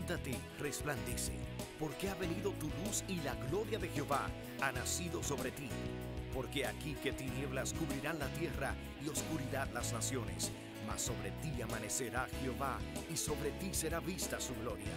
Levántate, resplandece, porque ha venido tu luz y la gloria de Jehová ha nacido sobre ti. Porque aquí que tinieblas cubrirán la tierra y oscuridad las naciones, mas sobre ti amanecerá Jehová y sobre ti será vista su gloria.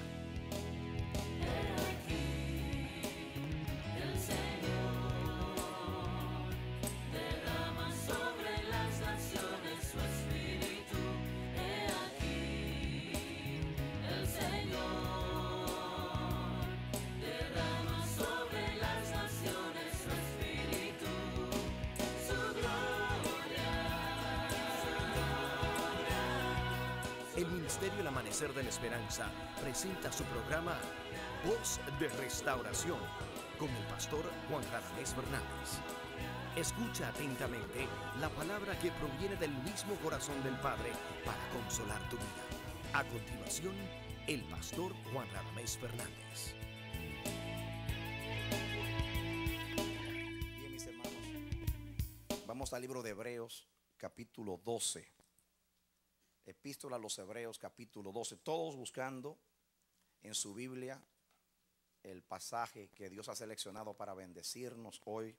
El Ministerio El Amanecer de la Esperanza presenta su programa Voz de Restauración con el pastor Juan Radamés Fernández. Escucha atentamente la palabra que proviene del mismo corazón del Padre para consolar tu vida. A continuación, el pastor Juan Radamés Fernández. Bien, mis hermanos, vamos al libro de Hebreos, capítulo 12. Epístola a los Hebreos, capítulo 12. Todos buscando en su Biblia el pasaje que Dios ha seleccionado para bendecirnos hoy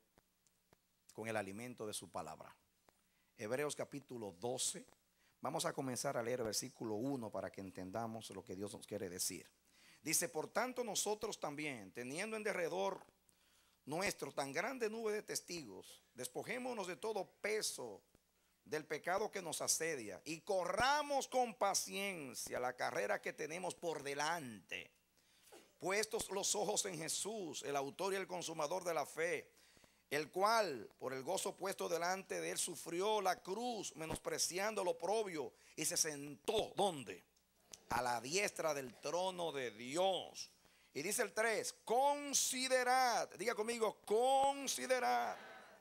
con el alimento de su palabra. Hebreos capítulo 12. Vamos a comenzar a leer el versículo 1 para que entendamos lo que Dios nos quiere decir. Dice: por tanto nosotros también, teniendo en derredor nuestro tan grande nube de testigos, despojémonos de todo peso del pecado que nos asedia y corramos con paciencia la carrera que tenemos por delante, puestos los ojos en Jesús, el autor y el consumador de la fe, el cual por el gozo puesto delante de él sufrió la cruz, menospreciando lo oprobio, y se sentó ¿dónde? A la diestra del trono de Dios. Y dice el 3: considerad, diga conmigo, considerad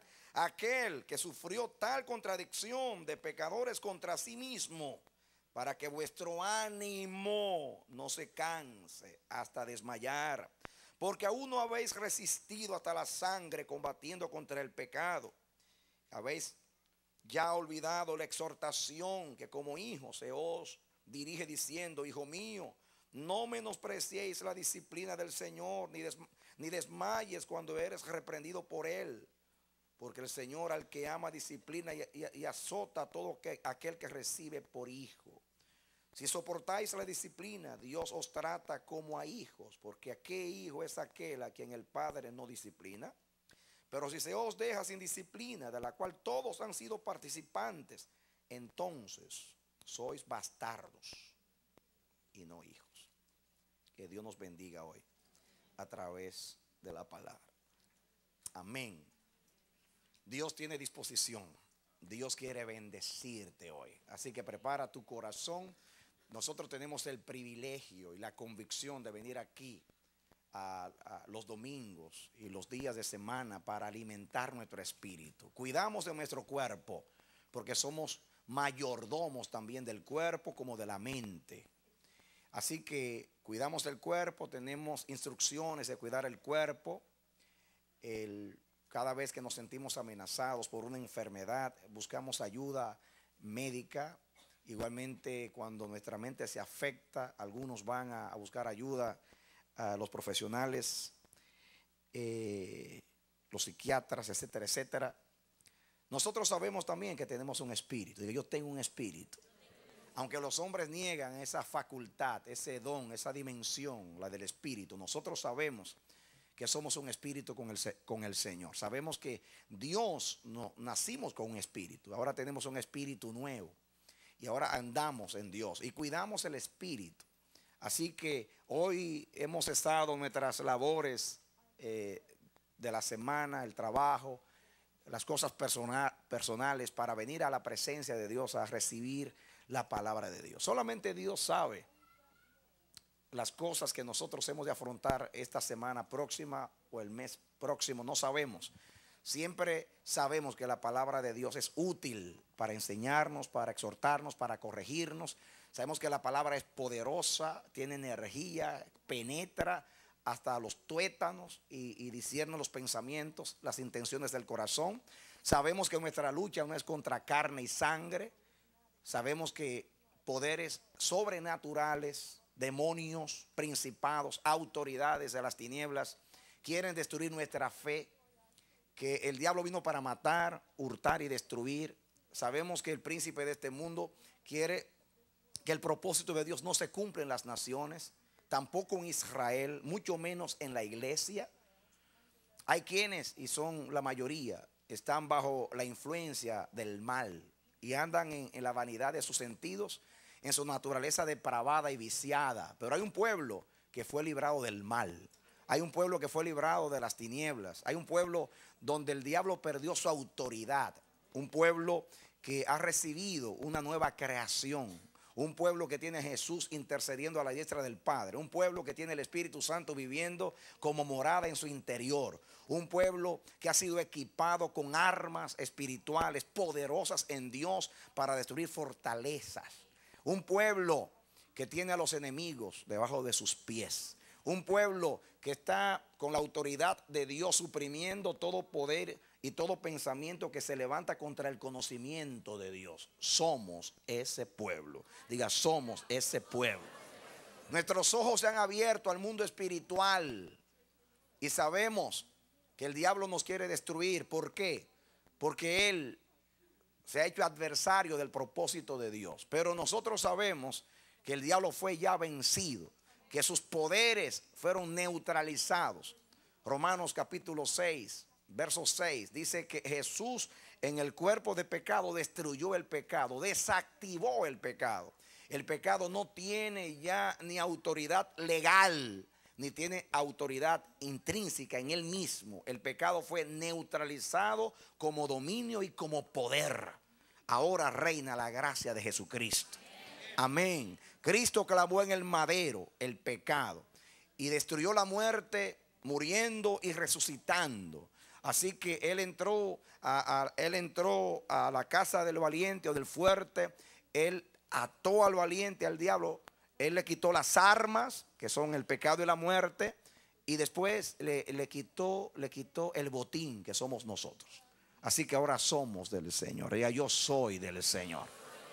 aquel que sufrió tal contradicción de pecadores contra sí mismo, para que vuestro ánimo no se canse hasta desmayar, porque aún no habéis resistido hasta la sangre combatiendo contra el pecado. Habéis ya olvidado la exhortación que como hijos se os dirige diciendo: hijo mío, no menospreciéis la disciplina del Señor, ni desmayes cuando eres reprendido por él. Porque el Señor al que ama disciplina y azota a todo aquel que recibe por hijo. Si soportáis la disciplina, Dios os trata como a hijos, porque ¿a qué hijo es aquel a quien el Padre no disciplina? Pero si se os deja sin disciplina, de la cual todos han sido participantes, entonces sois bastardos y no hijos. Que Dios nos bendiga hoy a través de la palabra. Amén. Dios tiene disposición. Dios quiere bendecirte hoy. Así que prepara tu corazón. Nosotros tenemos el privilegio y la convicción de venir aquí a los domingos y los días de semana para alimentar nuestro espíritu. Cuidamos de nuestro cuerpo porque somos mayordomos también del cuerpo como de la mente. Así que cuidamos el cuerpo, tenemos instrucciones de cuidar el cuerpo. Cada vez que nos sentimos amenazados por una enfermedad, buscamos ayuda médica. Igualmente, cuando nuestra mente se afecta, algunos van a buscar ayuda a los profesionales, los psiquiatras, etcétera, etcétera. Nosotros sabemos también que tenemos un espíritu. Yo tengo un espíritu. Aunque los hombres niegan esa facultad, ese don, esa dimensión, la del espíritu, nosotros sabemos que somos un espíritu con el Señor. Sabemos que Dios nacimos con un espíritu. Ahora tenemos un espíritu nuevo. Y ahora andamos en Dios y cuidamos el espíritu. Así que hoy hemos estado en nuestras labores de la semana, el trabajo, las cosas personales para venir a la presencia de Dios a recibir la palabra de Dios. Solamente Dios sabe las cosas que nosotros hemos de afrontar esta semana próxima o el mes próximo, no sabemos. Siempre sabemos que la palabra de Dios es útil para enseñarnos, para exhortarnos, para corregirnos. Sabemos que la palabra es poderosa, tiene energía, penetra hasta los tuétanos y discierne los pensamientos, las intenciones del corazón. Sabemos que nuestra lucha no es contra carne y sangre. Sabemos que poderes sobrenaturales demonios, principados, autoridades de las tinieblas quieren destruir nuestra fe, que el diablo vino para matar, hurtar y destruir. Sabemos que el príncipe de este mundo quiere que el propósito de Dios no se cumpla en las naciones, tampoco en Israel, mucho menos en la iglesia. Hay quienes, y son la mayoría, están bajo la influencia del mal y andan en la vanidad de sus sentidos, en su naturaleza depravada y viciada. Pero hay un pueblo que fue librado del mal. Hay un pueblo que fue librado de las tinieblas. Hay un pueblo donde el diablo perdió su autoridad. Un pueblo que ha recibido una nueva creación. Un pueblo que tiene a Jesús intercediendo a la diestra del Padre. Un pueblo que tiene el Espíritu Santo viviendo como morada en su interior. Un pueblo que ha sido equipado con armas espirituales poderosas en Dios para destruir fortalezas. Un pueblo que tiene a los enemigos debajo de sus pies. Un pueblo que está con la autoridad de Dios suprimiendo todo poder y todo pensamiento que se levanta contra el conocimiento de Dios. Somos ese pueblo. Diga, somos ese pueblo. Nuestros ojos se han abierto al mundo espiritual y sabemos que el diablo nos quiere destruir. ¿Por qué? Porque él se ha hecho adversario del propósito de Dios. Pero nosotros sabemos que el diablo fue ya vencido, que sus poderes fueron neutralizados. Romanos capítulo 6, verso 6, dice que Jesús en el cuerpo de pecado destruyó el pecado, desactivó el pecado. El pecado no tiene ya ni autoridad legal, ni tiene autoridad intrínseca en él mismo. El pecado fue neutralizado como dominio y como poder. Ahora reina la gracia de Jesucristo. Amén. Cristo clavó en el madero el pecado y destruyó la muerte muriendo y resucitando. Así que él entró a la casa del valiente o del fuerte. Él ató al valiente, al diablo. Él le quitó las armas, que son el pecado y la muerte, y después le quitó el botín, que somos nosotros. Así que ahora somos del Señor. Ya yo soy del Señor.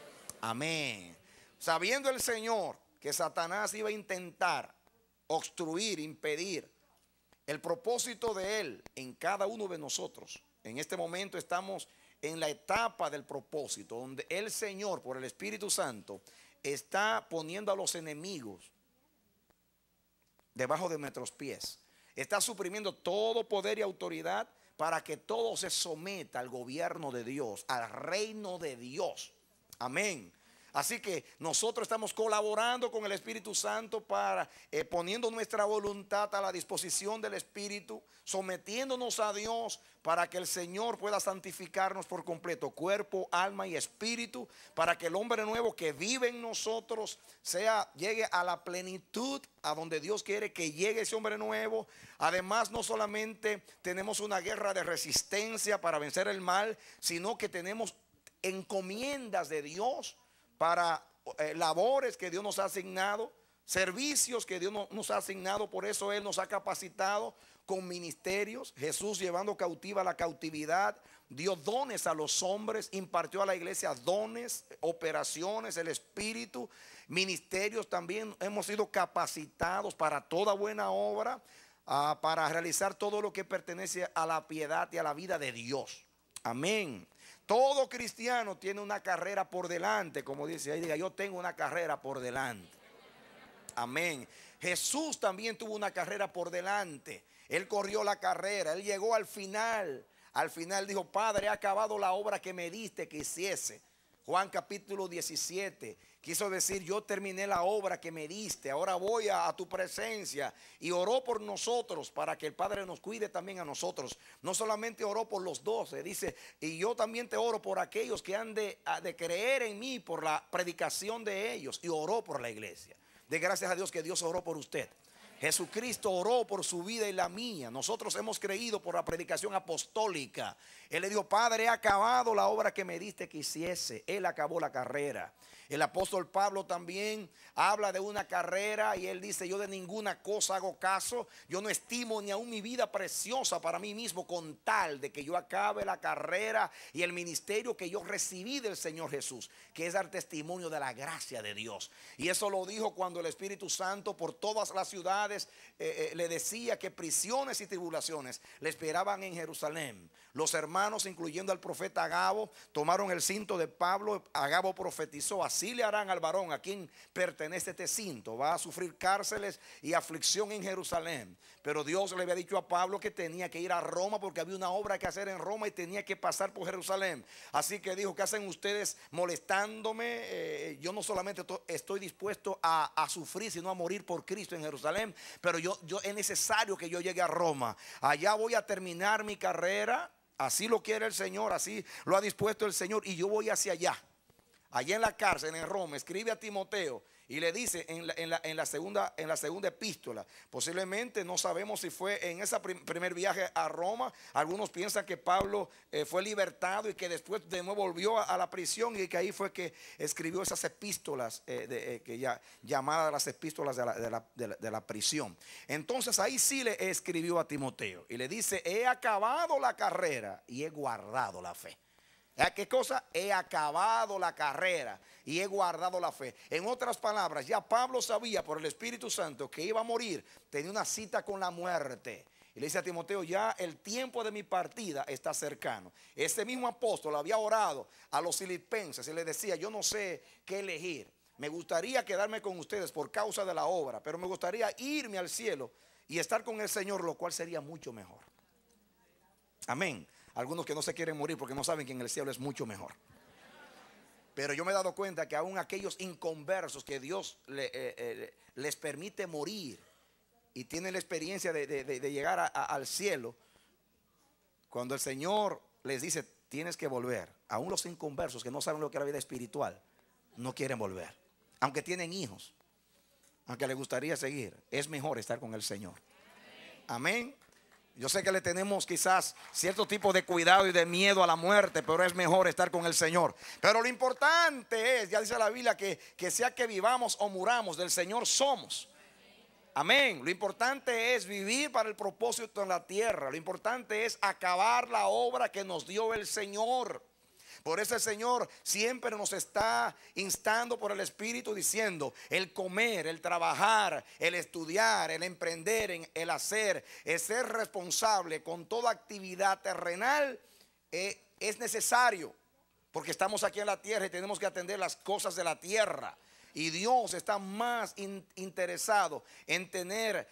Amén. Sabiendo el Señor que Satanás iba a intentar obstruir, impedir el propósito de él en cada uno de nosotros. En este momento estamos en la etapa del propósito, donde el Señor, por el Espíritu Santo, está poniendo a los enemigos debajo de nuestros pies. Está suprimiendo todo poder y autoridad para que todo se someta al gobierno de Dios, al reino de Dios. Amén. Así que nosotros estamos colaborando con el Espíritu Santo para poniendo nuestra voluntad a la disposición del Espíritu, sometiéndonos a Dios para que el Señor pueda santificarnos por completo, cuerpo, alma y espíritu, para que el hombre nuevo que vive en nosotros llegue a la plenitud, a donde Dios quiere que llegue ese hombre nuevo. Además, no solamente tenemos una guerra de resistencia para vencer el mal, sino que tenemos encomiendas de Dios para labores que Dios nos ha asignado, servicios que Dios nos ha asignado. Por eso Él nos ha capacitado con ministerios. Jesús llevando cautiva la cautividad, dio dones a los hombres, impartió a la iglesia dones, operaciones, el Espíritu, ministerios. También hemos sido capacitados para toda buena obra, para realizar todo lo que pertenece a la piedad y a la vida de Dios. Amén. Todo cristiano tiene una carrera por delante, como dice ahí, diga, yo tengo una carrera por delante. Amén. Jesús también tuvo una carrera por delante. Él corrió la carrera, él llegó al final. Al final dijo, Padre, he acabado la obra que me diste que hiciese. Juan capítulo 17, quiso decir, yo terminé la obra que me diste, ahora voy a tu presencia. Y oró por nosotros para que el Padre nos cuide también a nosotros. No solamente oró por los 12, dice, y yo también te oro por aquellos que han de creer en mí por la predicación de ellos. Y oró por la iglesia. De gracias a Dios que Dios oró por usted. Jesucristo oró por su vida y la mía. Nosotros hemos creído por la predicación apostólica. Él le dijo: Padre, he acabado la obra que me diste que hiciese. Él acabó la carrera. El apóstol Pablo también habla de una carrera y él dice: yo de ninguna cosa hago caso, yo no estimo ni aún mi vida preciosa para mí mismo, con tal de que yo acabe la carrera y el ministerio que yo recibí del Señor Jesús, que es dar testimonio de la gracia de Dios. Y eso lo dijo cuando el Espíritu Santo por todas las ciudades le decía que prisiones y tribulaciones le esperaban en Jerusalén. Los hermanos, incluyendo al profeta Agabo, tomaron el cinto de Pablo. Agabo profetizó: así le harán al varón a quien pertenece este cinto. Va a sufrir cárceles y aflicción en Jerusalén. Pero Dios le había dicho a Pablo que tenía que ir a Roma, porque había una obra que hacer en Roma y tenía que pasar por Jerusalén. Así que dijo: ¿qué hacen ustedes molestándome? Yo no solamente estoy dispuesto a sufrir, sino a morir por Cristo en Jerusalén. Pero yo es necesario que yo llegue a Roma. Allá voy a terminar mi carrera. Así lo quiere el Señor, así lo ha dispuesto el Señor, y yo voy hacia allá. Allá en la cárcel, en Roma, escribe a Timoteo y le dice en la segunda epístola. Posiblemente no sabemos si fue en ese primer viaje a Roma. Algunos piensan que Pablo fue libertado y que después de nuevo volvió a la prisión, y que ahí fue que escribió esas epístolas llamadas las epístolas de la prisión. Entonces ahí sí le escribió a Timoteo y le dice: he acabado la carrera y he guardado la fe. ¿Qué cosa? He acabado la carrera y he guardado la fe. En otras palabras, ya Pablo sabía por el Espíritu Santo que iba a morir. Tenía una cita con la muerte. Y le dice a Timoteo: ya el tiempo de mi partida está cercano. Ese mismo apóstol había orado a los filipenses y le decía: yo no sé qué elegir. Me gustaría quedarme con ustedes por causa de la obra, pero me gustaría irme al cielo y estar con el Señor, lo cual sería mucho mejor. Amén. Algunos que no se quieren morir porque no saben que en el cielo es mucho mejor. Pero yo me he dado cuenta que aún aquellos inconversos que Dios les permite morir y tienen la experiencia de llegar al cielo, cuando el Señor les dice: tienes que volver, aún los inconversos que no saben lo que es la vida espiritual, no quieren volver. Aunque tienen hijos, aunque les gustaría seguir, es mejor estar con el Señor. Amén. Yo sé que le tenemos quizás cierto tipo de cuidado y de miedo a la muerte, pero es mejor estar con el Señor. Pero lo importante es, ya dice la Biblia, que sea que vivamos o muramos, del Señor somos. Amén. Lo importante es vivir para el propósito en la tierra. Lo importante es acabar la obra que nos dio el Señor. Por eso el Señor siempre nos está instando por el Espíritu, diciendo: el comer, el trabajar, el estudiar, el emprender, el hacer, el ser responsable con toda actividad terrenal es necesario, porque estamos aquí en la tierra y tenemos que atender las cosas de la tierra. Y Dios está más interesado en tener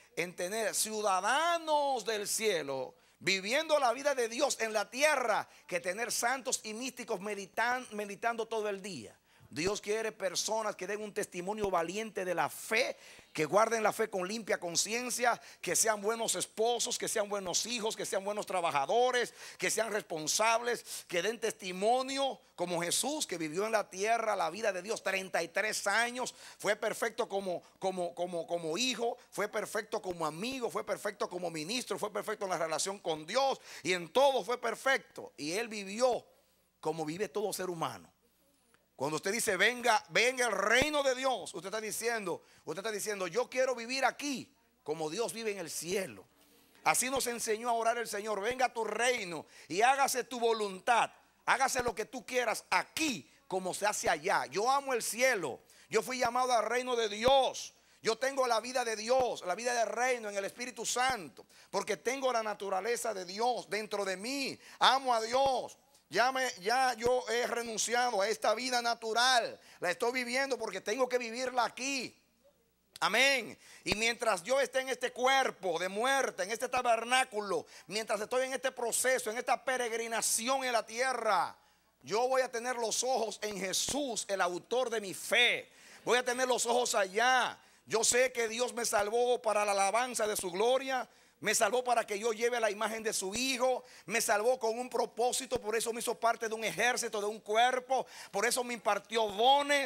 ciudadanos del cielo, viviendo la vida de Dios en la tierra, que tener santos y místicos meditando todo el día. Dios quiere personas que den un testimonio valiente de la fe, que guarden la fe con limpia conciencia, que sean buenos esposos, que sean buenos hijos, que sean buenos trabajadores, que sean responsables, que den testimonio como Jesús, que vivió en la tierra la vida de Dios 33 años, fue perfecto como hijo, fue perfecto como amigo, fue perfecto como ministro, fue perfecto en la relación con Dios, y en todo fue perfecto. Y él vivió como vive todo ser humano. Cuando usted dice: venga el reino de Dios, usted está diciendo: yo quiero vivir aquí como Dios vive en el cielo. Así nos enseñó a orar el Señor: venga tu reino y hágase tu voluntad, hágase lo que tú quieras aquí como se hace allá. Yo amo el cielo, yo fui llamado al reino de Dios. Yo tengo la vida de Dios, la vida del reino en el Espíritu Santo, porque tengo la naturaleza de Dios dentro de mí. Amo a Dios. Ya yo he renunciado a esta vida natural. La estoy viviendo porque tengo que vivirla aquí. Amén. Y mientras yo esté en este cuerpo de muerte, en este tabernáculo, mientras estoy en este proceso, en esta peregrinación en la tierra, yo voy a tener los ojos en Jesús, el autor de mi fe. Voy a tener los ojos allá. Yo sé que Dios me salvó para la alabanza de su gloria. Me salvó para que yo lleve la imagen de su Hijo. Me salvó con un propósito. Por eso me hizo parte de un ejército, de un cuerpo. Por eso me impartió dones.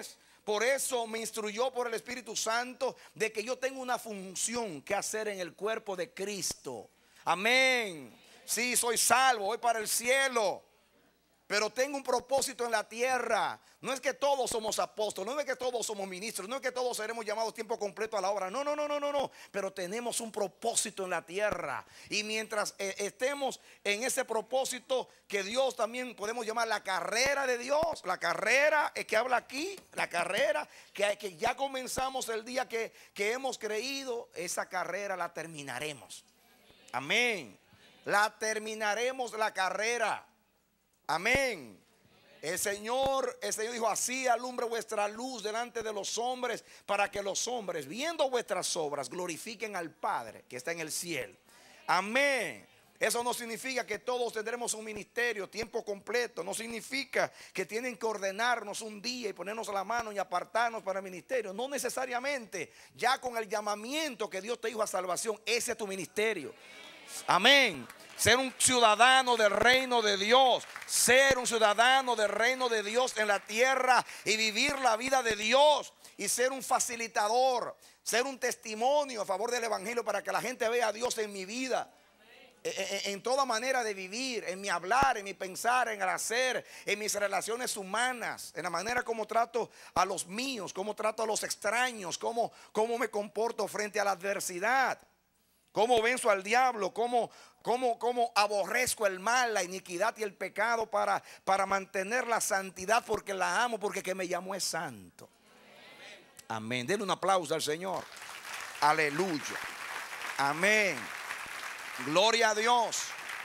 Por eso me instruyó por el Espíritu Santo de que yo tengo una función que hacer en el cuerpo de Cristo. Amén. Sí, soy salvo, voy para el cielo, pero tengo un propósito en la tierra. No es que todos somos apóstoles, no es que todos somos ministros, no es que todos seremos llamados tiempo completo a la obra. No, no, no, no, no, no. Pero tenemos un propósito en la tierra. Y mientras estemos en ese propósito que Dios también podemos llamar la carrera de Dios, la carrera que habla aquí, la carrera que ya comenzamos el día que hemos creído, esa carrera la terminaremos. Amén. La terminaremos la carrera. Amén. El Señor dijo: así alumbre vuestra luz delante de los hombres, para que los hombres, viendo vuestras obras, glorifiquen al Padre que está en el cielo. Amén. Eso no significa que todos tendremos un ministerio tiempo completo. No significa que tienen que ordenarnos un día y ponernos la mano y apartarnos para el ministerio. No necesariamente. Ya con el llamamiento que Dios te dijo a salvación, ese es tu ministerio. Amén. Ser un ciudadano del reino de Dios, ser un ciudadano del reino de Dios en la tierra y vivir la vida de Dios y ser un facilitador, ser un testimonio a favor del evangelio para que la gente vea a Dios en mi vida, en toda manera de vivir, en mi hablar, en mi pensar, en el hacer, en mis relaciones humanas, en la manera como trato a los míos, cómo trato a los extraños, cómo me comporto frente a la adversidad. Cómo venzo al diablo, cómo aborrezco el mal, la iniquidad y el pecado para mantener la santidad, porque la amo, porque que me llamó es santo. Amén. Denle un aplauso al Señor. Aleluya. Amén. Gloria a Dios.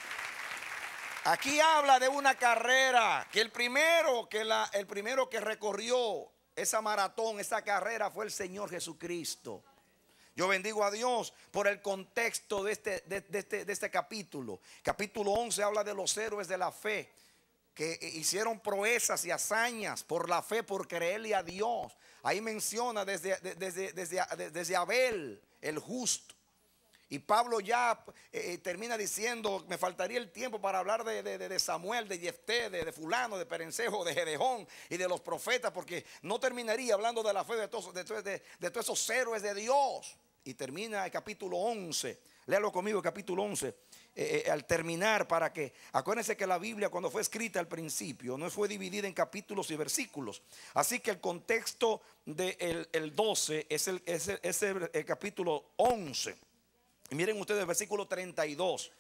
Aquí habla de una carrera que el primero que recorrió esa maratón, esa carrera, fue el Señor Jesucristo. Yo bendigo a Dios por el contexto de este capítulo. Capítulo 11 habla de los héroes de la fe que hicieron proezas y hazañas por la fe, por creerle a Dios. Ahí menciona desde Abel, el justo. Y Pablo ya termina diciendo: me faltaría el tiempo para hablar de Samuel, de Jefté, de fulano, de Perencejo, de Gedeón y de los profetas, porque no terminaría hablando de la fe de todos esos héroes de Dios. Y termina el capítulo 11. Léalo conmigo, capítulo 11. Al terminar, para que, acuérdense que la Biblia, cuando fue escrita al principio, no fue dividida en capítulos y versículos. Así que el contexto del 12 es el capítulo 11. Y miren ustedes el versículo 32,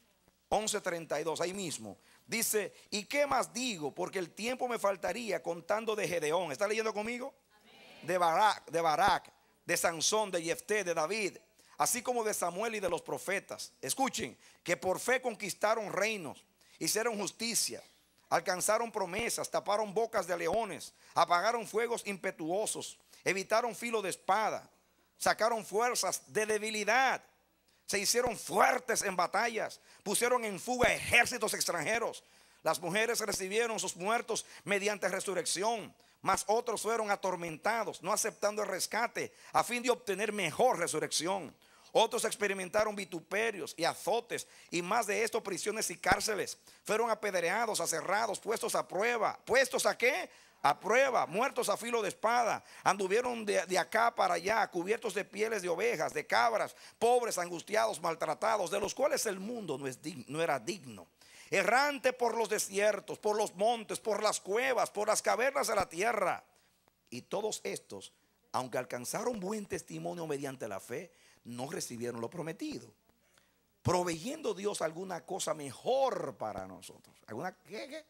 11:32, ahí mismo. Dice: ¿y qué más digo? Porque el tiempo me faltaría contando de Gedeón. ¿Está leyendo conmigo? Amén. De Barak, de Sansón, de Jefté, de David, así como de Samuel y de los profetas. Escuchen, que por fe conquistaron reinos, hicieron justicia, alcanzaron promesas, taparon bocas de leones, apagaron fuegos impetuosos, evitaron filo de espada, sacaron fuerzas de debilidad, se hicieron fuertes en batallas, pusieron en fuga ejércitos extranjeros. Las mujeres recibieron sus muertos mediante resurrección, mas otros fueron atormentados, no aceptando el rescate, a fin de obtener mejor resurrección. Otros experimentaron vituperios y azotes, y más de esto, prisiones y cárceles. Fueron apedreados, aserrados, puestos a prueba. ¿Puestos a qué? A prueba, muertos a filo de espada. Anduvieron de acá para allá, cubiertos de pieles de ovejas, de cabras, pobres, angustiados, maltratados, de los cuales el mundo no era digno. Errante por los desiertos, por los montes, por las cuevas, por las cavernas de la tierra. Y todos estos, aunque alcanzaron buen testimonio mediante la fe, no recibieron lo prometido, proveyendo Dios alguna cosa mejor para nosotros. ¿Alguna qué?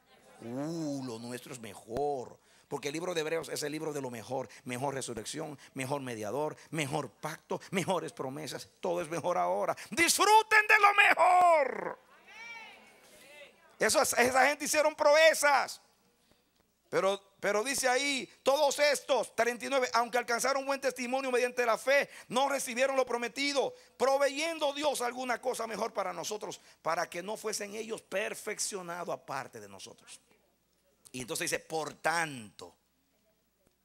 Lo nuestro es mejor, porque el libro de Hebreos es el libro de lo mejor. Mejor resurrección, mejor mediador, mejor pacto, mejores promesas. Todo es mejor ahora. Disfruten de lo mejor. Esa gente hicieron proezas. Pero dice ahí: todos estos, 39, aunque alcanzaron buen testimonio mediante la fe, no recibieron lo prometido, proveyendo Dios alguna cosa mejor para nosotros, para que no fuesen ellos perfeccionados aparte de nosotros. Y entonces dice: por tanto.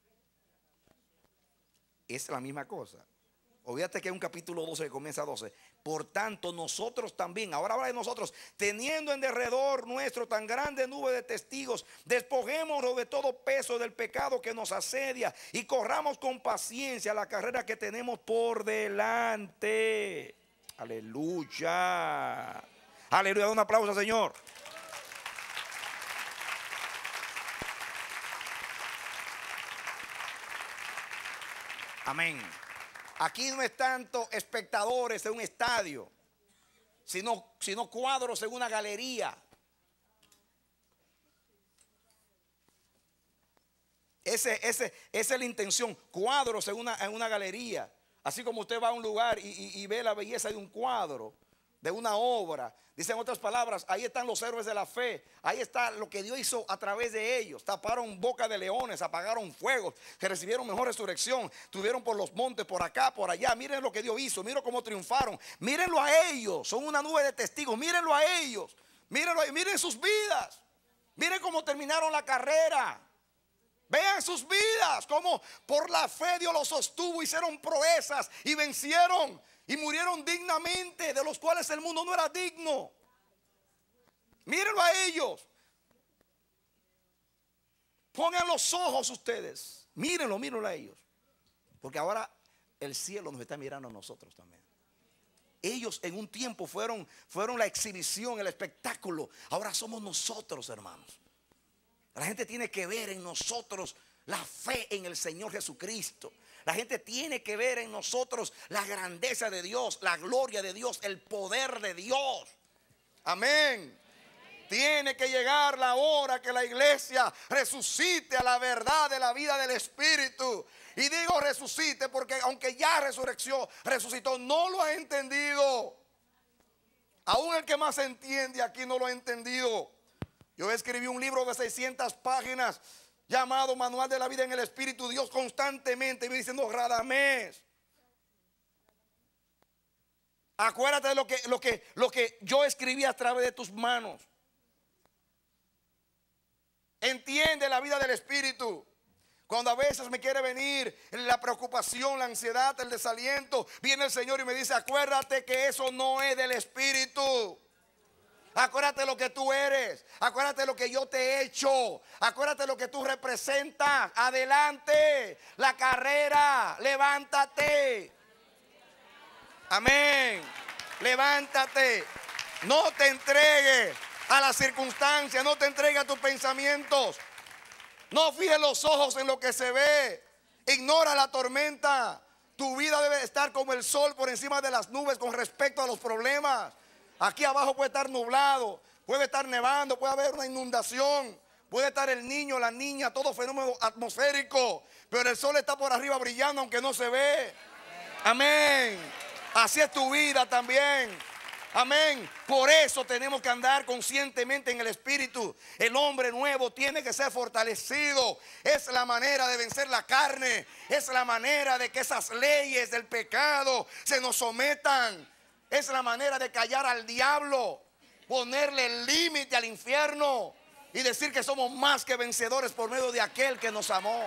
Es la misma cosa. Olvídate que es un capítulo 12 que comienza 12. Por tanto, nosotros también, ahora habla de nosotros, teniendo en derredor nuestro tan grande nube de testigos, despojémonos de todo peso del pecado que nos asedia y corramos con paciencia la carrera que tenemos por delante. Aleluya. Aleluya, un aplauso al Señor. Amén. Aquí no es tanto espectadores en un estadio, sino cuadros en una galería. Esa es la intención, cuadros en una galería. Así como usted va a un lugar y ve la belleza de un cuadro, de una obra. Dicen otras palabras, ahí están los héroes de la fe. Ahí está lo que Dios hizo a través de ellos. Taparon boca de leones, apagaron fuegos, que recibieron mejor resurrección. Tuvieron por los montes, por acá, por allá. Miren lo que Dios hizo, miren cómo triunfaron. Mírenlo a ellos, son una nube de testigos. Mírenlo a ellos, mírenlo, miren sus vidas. Miren cómo terminaron la carrera. Vean sus vidas, cómo por la fe Dios los sostuvo, hicieron proezas y vencieron. Y murieron dignamente, de los cuales el mundo no era digno. Mírenlo a ellos. Pongan los ojos ustedes. Mírenlo a ellos. Porque ahora el cielo nos está mirando a nosotros también. Ellos en un tiempo fueron la exhibición, el espectáculo. Ahora somos nosotros, hermanos. La gente tiene que ver en nosotros la fe en el Señor Jesucristo. La gente tiene que ver en nosotros la grandeza de Dios, la gloria de Dios, el poder de Dios. Amén. Tiene que llegar la hora que la iglesia resucite a la verdad de la vida del Espíritu. Y digo resucite porque aunque ya resucitó, no lo ha entendido. Aún el que más entiende aquí no lo ha entendido. Yo escribí un libro de 600 páginas llamado Manual de la Vida en el Espíritu. Dios constantemente me diciendo, Radamés, acuérdate de lo que yo escribí a través de tus manos. Entiende la vida del Espíritu. Cuando a veces me quiere venir la preocupación, la ansiedad, el desaliento, viene el Señor y me dice, acuérdate que eso no es del Espíritu. Acuérdate lo que tú eres. Acuérdate lo que yo te he hecho. Acuérdate lo que tú representas. Adelante. La carrera. Levántate. Amén. Levántate. No te entregues a las circunstancias. No te entregues a tus pensamientos. No fijes los ojos en lo que se ve. Ignora la tormenta. Tu vida debe estar como el sol por encima de las nubes con respecto a los problemas. Aquí abajo puede estar nublado, puede estar nevando, puede haber una inundación, puede estar el niño, la niña, todo fenómeno atmosférico. Pero el sol está por arriba brillando aunque no se ve. Amén. Así es tu vida también. Amén. Por eso tenemos que andar conscientemente en el Espíritu. El hombre nuevo tiene que ser fortalecido. Es la manera de vencer la carne. Es la manera de que esas leyes del pecado se nos sometan. Es la manera de callar al diablo, ponerle el límite al infierno y decir que somos más que vencedores por medio de aquel que nos amó.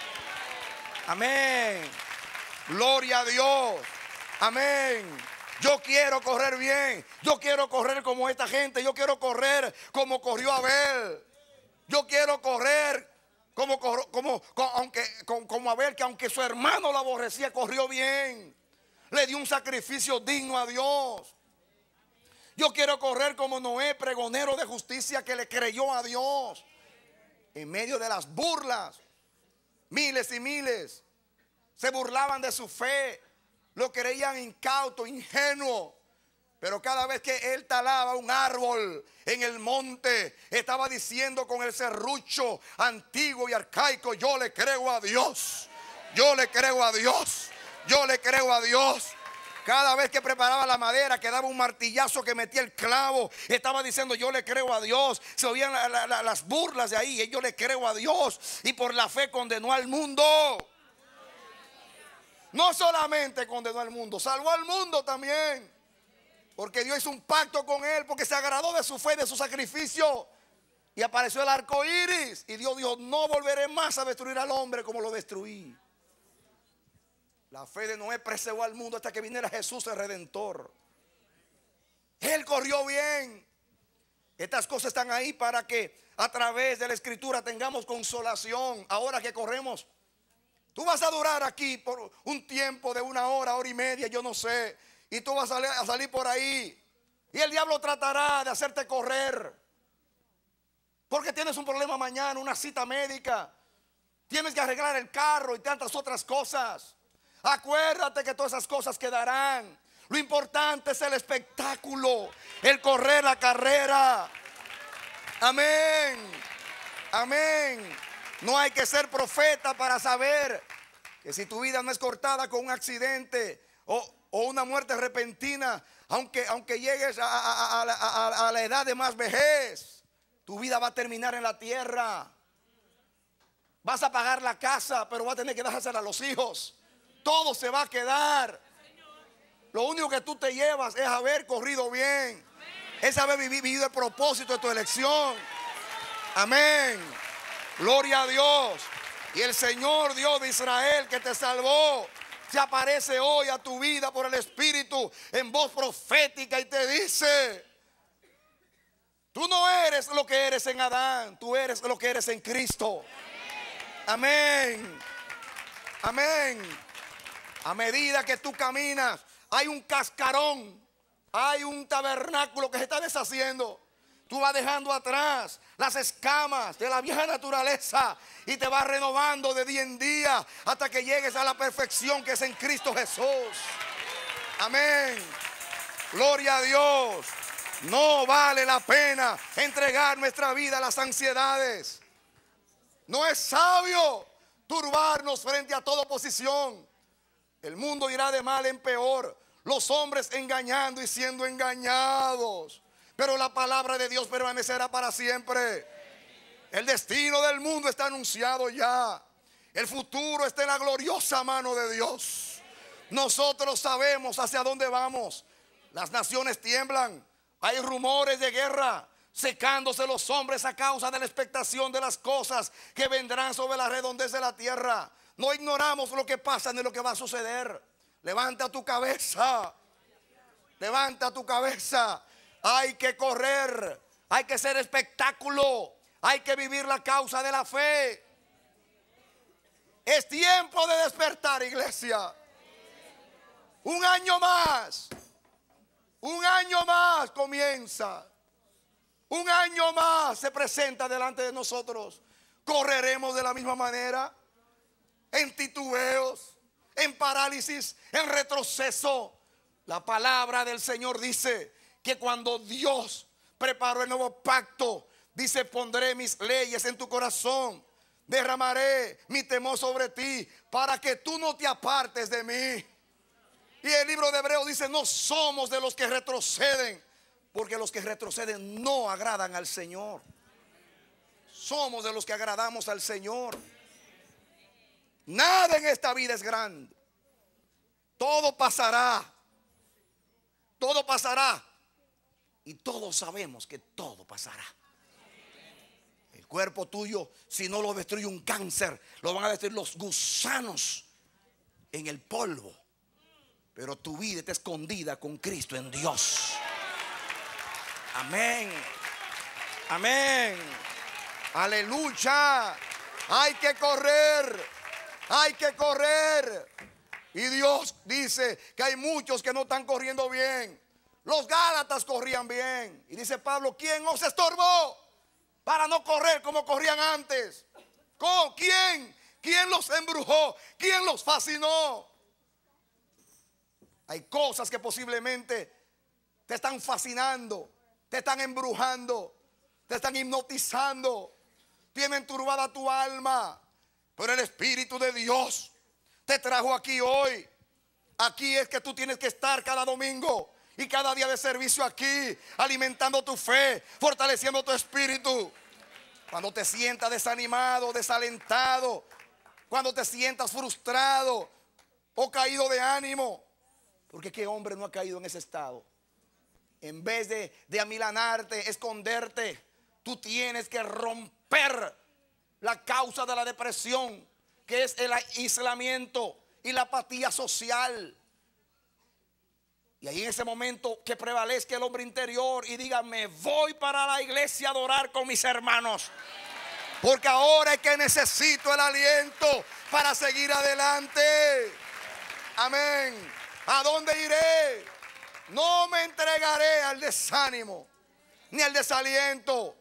Amén. Gloria a Dios. Amén. Yo quiero correr bien. Yo quiero correr como esta gente. Yo quiero correr como corrió Abel. Yo quiero correr como Abel, que aunque su hermano lo aborrecía, corrió bien. Le dio un sacrificio digno a Dios. Yo quiero correr como Noé, pregonero de justicia, que le creyó a Dios. En medio de las burlas, miles y miles se burlaban de su fe. Lo creían incauto, ingenuo. Pero cada vez que él talaba un árbol en el monte, estaba diciendo con el serrucho antiguo y arcaico, yo le creo a Dios. Yo le creo a Dios. Yo le creo a Dios. Cada vez que preparaba la madera, que daba un martillazo que metía el clavo, estaba diciendo yo le creo a Dios. Se oían las burlas de ahí. Yo le creo a Dios. Y por la fe condenó al mundo. No solamente condenó al mundo, salvó al mundo también. Porque Dios hizo un pacto con él, porque se agradó de su fe, de su sacrificio. Y apareció el arco iris. Y Dios dijo, no volveré más a destruir al hombre como lo destruí. La fe de Noé preservó al mundo hasta que viniera Jesús el Redentor. Él corrió bien. Estas cosas están ahí para que a través de la Escritura tengamos consolación. Ahora que corremos, tú vas a durar aquí por un tiempo de 1 hora, hora y media, yo no sé. Y tú vas a salir por ahí. Y el diablo tratará de hacerte correr. Porque tienes un problema mañana, una cita médica. Tienes que arreglar el carro y tantas otras cosas. Acuérdate que todas esas cosas quedarán. Lo importante es el espectáculo, el correr la carrera. Amén. Amén. No hay que ser profeta para saber que si tu vida no es cortada con un accidente o una muerte repentina, aunque llegues a la edad de más vejez, tu vida va a terminar en la tierra. Vas a pagar la casa, pero vas a tener que dejársela a los hijos. Todo se va a quedar. Lo único que tú te llevas es haber corrido bien. Es haber vivido el propósito de tu elección. Amén. Gloria a Dios. Y el Señor Dios de Israel que te salvó se aparece hoy a tu vida por el Espíritu en voz profética y te dice: tú no eres lo que eres en Adán, tú eres lo que eres en Cristo. Amén. Amén. A medida que tú caminas, hay un cascarón, hay un tabernáculo que se está deshaciendo. Tú vas dejando atrás las escamas de la vieja naturaleza y te vas renovando de día en día hasta que llegues a la perfección que es en Cristo Jesús. Amén. Gloria a Dios. No vale la pena entregar nuestra vida a las ansiedades. No es sabio turbarnos frente a toda oposición. El mundo irá de mal en peor. Los hombres engañando y siendo engañados. Pero la palabra de Dios permanecerá para siempre. El destino del mundo está anunciado ya. El futuro está en la gloriosa mano de Dios. Nosotros sabemos hacia dónde vamos. Las naciones tiemblan. Hay rumores de guerra, secándose los hombres a causa de la expectación de las cosas que vendrán sobre la redondez de la tierra. No ignoramos lo que pasa ni lo que va a suceder. Levanta tu cabeza. Levanta tu cabeza. Hay que correr. Hay que ser espectáculo. Hay que vivir la causa de la fe. Es tiempo de despertar, iglesia. Un año más. Un año más comienza. Un año más se presenta delante de nosotros. Correremos de la misma manera. En titubeos, en parálisis, en retroceso. La palabra del Señor dice que cuando Dios preparó el nuevo pacto, dice: pondré mis leyes en tu corazón, derramaré mi temor sobre ti, para que tú no te apartes de mí. Y el libro de Hebreos dice: no somos de los que retroceden, porque los que retroceden no agradan al Señor. Somos de los que agradamos al Señor. Nada en esta vida es grande. Todo pasará. Todo pasará. Y todos sabemos que todo pasará. El cuerpo tuyo, si no lo destruye un cáncer, lo van a destruir los gusanos en el polvo. Pero tu vida está escondida con Cristo en Dios. Amén. Amén. Aleluya. Hay que correr. Hay que correr. Y Dios dice que hay muchos que no están corriendo bien. Los Gálatas corrían bien. Y dice Pablo: ¿quién os estorbó para no correr como corrían antes? ¿Quién? ¿Quién los embrujó? ¿Quién los fascinó? Hay cosas que posiblemente te están fascinando, te están embrujando, te están hipnotizando, tienen turbada tu alma. Pero el Espíritu de Dios te trajo aquí hoy. Aquí es que tú tienes que estar cada domingo y cada día de servicio aquí, alimentando tu fe, fortaleciendo tu espíritu. Cuando te sientas desanimado, desalentado, cuando te sientas frustrado o caído de ánimo, porque qué hombre no ha caído en ese estado. En vez de amilanarte, esconderte, tú tienes que romper la causa de la depresión, que es el aislamiento y la apatía social. Y ahí en ese momento que prevalezca el hombre interior y diga: me voy para la iglesia a adorar con mis hermanos, porque ahora es que necesito el aliento para seguir adelante. Amén. ¿A dónde iré? No me entregaré al desánimo ni al desaliento.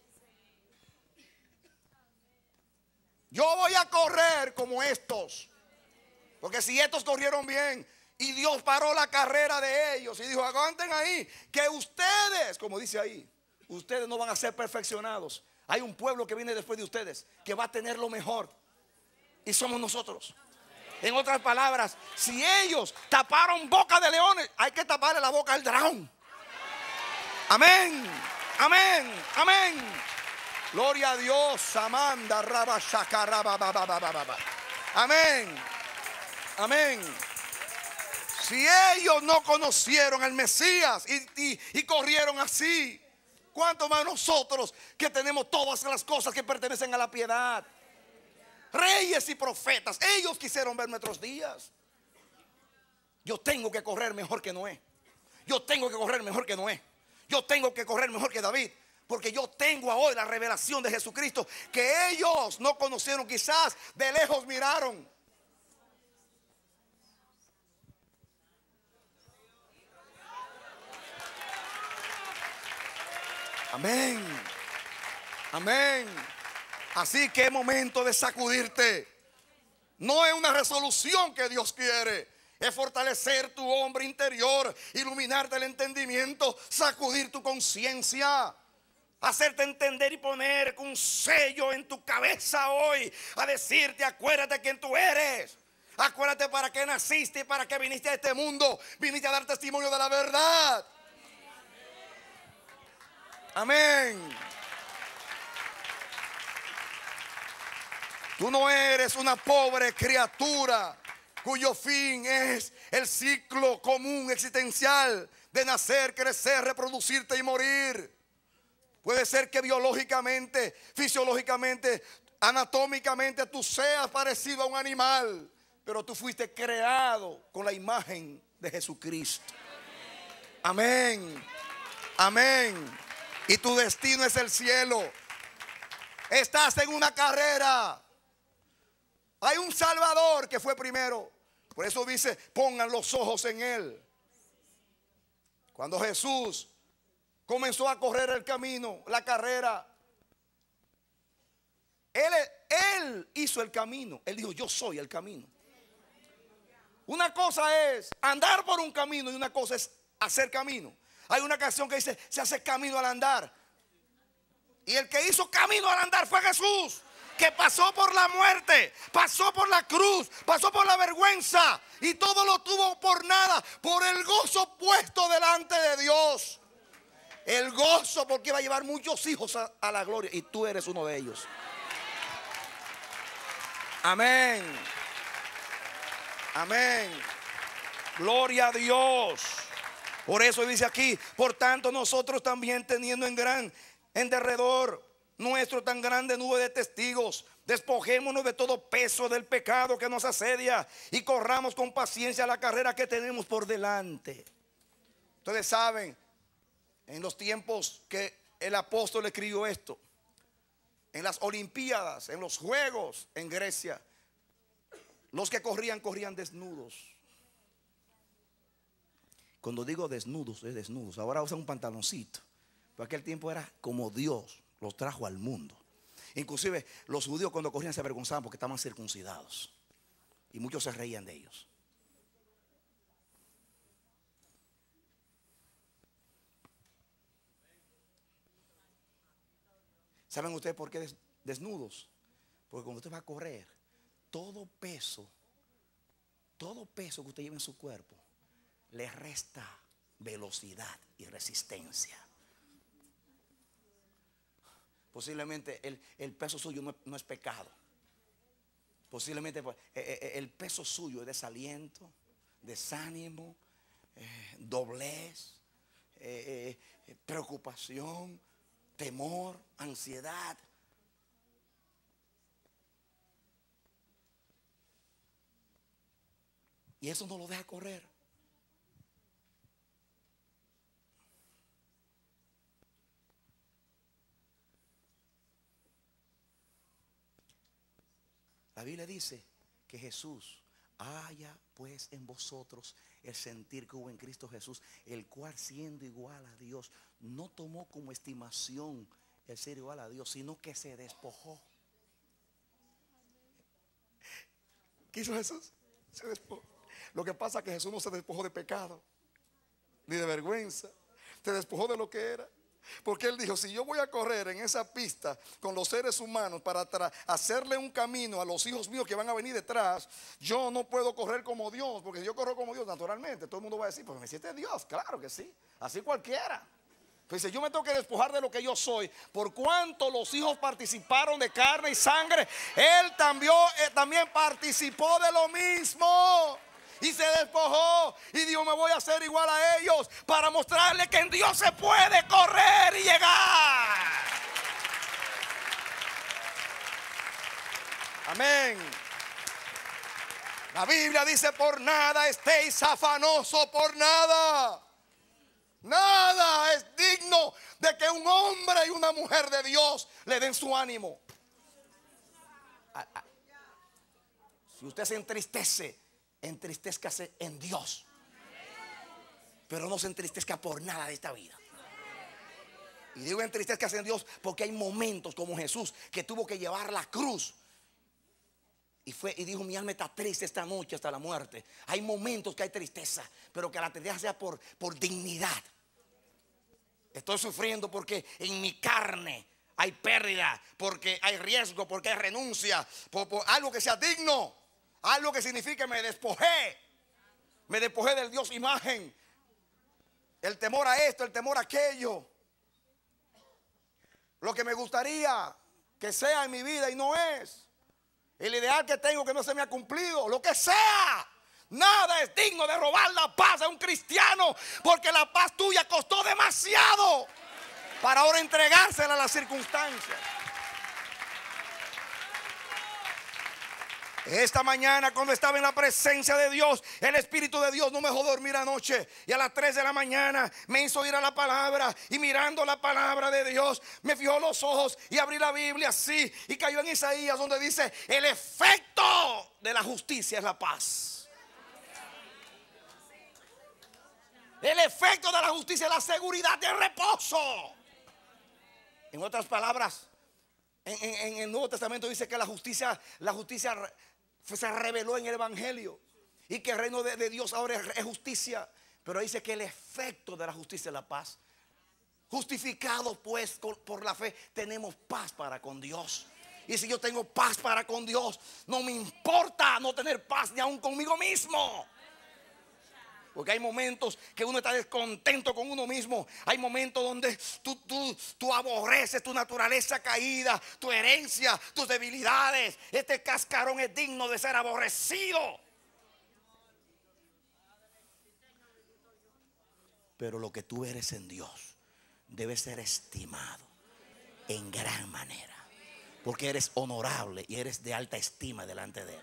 Yo voy a correr como estos, porque si estos corrieron bien y Dios paró la carrera de ellos y dijo: aguanten ahí, que ustedes, como dice ahí, ustedes no van a ser perfeccionados. Hay un pueblo que viene después de ustedes que va a tener lo mejor, y somos nosotros. En otras palabras, si ellos taparon boca de leones, hay que taparle la boca al dragón. Amén, amén, amén. Gloria a Dios. Amanda, rabashaka, rababababababa. Amén, amén. Si ellos no conocieron al Mesías y corrieron así, ¿cuánto más nosotros que tenemos todas las cosas que pertenecen a la piedad? Reyes y profetas, ellos quisieron ver nuestros días. Yo tengo que correr mejor que Noé. Yo tengo que correr mejor que Noé. Yo tengo que correr mejor que David, porque yo tengo hoy la revelación de Jesucristo que ellos no conocieron, quizás de lejos miraron. Amén, amén. Así que es momento de sacudirte. No es una resolución que Dios quiere, es fortalecer tu hombre interior, iluminarte el entendimiento, sacudir tu conciencia, hacerte entender y poner un sello en tu cabeza hoy, a decirte: acuérdate quién tú eres, acuérdate para qué naciste y para qué viniste a este mundo. Viniste a dar testimonio de la verdad. Amén. Tú no eres una pobre criatura cuyo fin es el ciclo común existencial de nacer, crecer, reproducirte y morir. Puede ser que biológicamente, fisiológicamente, anatómicamente tú seas parecido a un animal, pero tú fuiste creado con la imagen de Jesucristo. Amén, amén. Y tu destino es el cielo. Estás en una carrera. Hay un Salvador que fue primero. Por eso dice: pongan los ojos en Él. Cuando Jesús comenzó a correr el camino, la carrera, Él hizo el camino. Él dijo: yo soy el camino. Una cosa es andar por un camino y una cosa es hacer camino. Hay una canción que dice: se hace camino al andar. Y el que hizo camino al andar fue Jesús, que pasó por la muerte, pasó por la cruz, pasó por la vergüenza, y todo lo tuvo por nada, por el gozo puesto delante de Dios. El gozo, porque iba a llevar muchos hijos a la gloria, y tú eres uno de ellos. Amén, amén. Gloria a Dios. Por eso dice aquí: por tanto nosotros también, teniendo en derredor nuestro tan grande nube de testigos, despojémonos de todo peso del pecado que nos asedia y corramos con paciencia la carrera que tenemos por delante. Ustedes saben, en los tiempos que el apóstol escribió esto, en las Olimpiadas, en los Juegos en Grecia, los que corrían desnudos. Cuando digo desnudos, es desnudos. Ahora usan un pantaloncito. Pero aquel tiempo era como Dios los trajo al mundo. Inclusive los judíos, cuando corrían, se avergonzaban porque estaban circuncidados, y muchos se reían de ellos. ¿Saben ustedes por qué desnudos? Porque cuando usted va a correr, todo peso que usted lleva en su cuerpo le resta velocidad y resistencia. Posiblemente el peso suyo no es pecado. Posiblemente el peso suyo es desaliento, desánimo, doblez, preocupación, temor, ansiedad. Y eso no lo deja correr. La Biblia dice que Jesús haya pues en vosotros el sentir que hubo en Cristo Jesús, el cual siendo igual a Dios, no tomó como estimación el ser igual a Dios, sino que se despojó. ¿Qué hizo Jesús? Se despojó. Lo que pasa es que Jesús no se despojó de pecado, ni de vergüenza. Se despojó de lo que era. Porque Él dijo, si yo voy a correr en esa pista con los seres humanos para hacerle un camino a los hijos míos que van a venir detrás, yo no puedo correr como Dios. Porque si yo corro como Dios, naturalmente todo el mundo va a decir, pues me hiciste Dios. Claro que sí, así cualquiera. Pues yo me tengo que despojar de lo que yo soy. Por cuanto los hijos participaron de carne y sangre, Él también participó de lo mismo. Y se despojó y dijo, me voy a hacer igual a ellos, para mostrarle que en Dios se puede correr y llegar. Amén. La Biblia dice, por nada estéis afanosos, por nada. Nada es digno de que un hombre y una mujer de Dios le den su ánimo. Si usted se entristece, entristezcase en Dios, pero no se entristezca por nada de esta vida. Y digo entristezcase en Dios porque hay momentos como Jesús, que tuvo que llevar la cruz y dijo, mi alma está triste esta noche hasta la muerte. Hay momentos que hay tristeza, pero que la tristeza sea por dignidad. Estoy sufriendo porque en mi carne hay pérdida, porque hay riesgo, porque hay renuncia, por algo que sea digno. Algo que significa me despojé del Dios imagen, el temor a esto, el temor a aquello, lo que me gustaría que sea en mi vida y no es, el ideal que tengo que no se me ha cumplido, lo que sea. Nada es digno de robar la paz a un cristiano, porque la paz tuya costó demasiado para ahora entregársela a las circunstancias. Esta mañana, cuando estaba en la presencia de Dios, el Espíritu de Dios no me dejó dormir anoche. Y a las 3 de la mañana me hizo ir a la palabra. Y mirando la palabra de Dios, me fijó los ojos y abrí la Biblia así. Y cayó en Isaías, donde dice, el efecto de la justicia es la paz. El efecto de la justicia es la seguridad de reposo. En otras palabras, en el Nuevo Testamento dice que la justicia se reveló en el Evangelio y que el reino de Dios ahora es justicia. Pero dice que el efecto de la justicia es la paz. Justificados pues por la fe, tenemos paz para con Dios. Y si yo tengo paz para con Dios, no me importa no tener paz ni aún conmigo mismo. Porque hay momentos que uno está descontento con uno mismo. Hay momentos donde tú aborreces tu naturaleza caída, tu herencia, tus debilidades. Este cascarón es digno de ser aborrecido. Pero lo que tú eres en Dios debe ser estimado en gran manera, porque eres honorable y eres de alta estima delante de Él.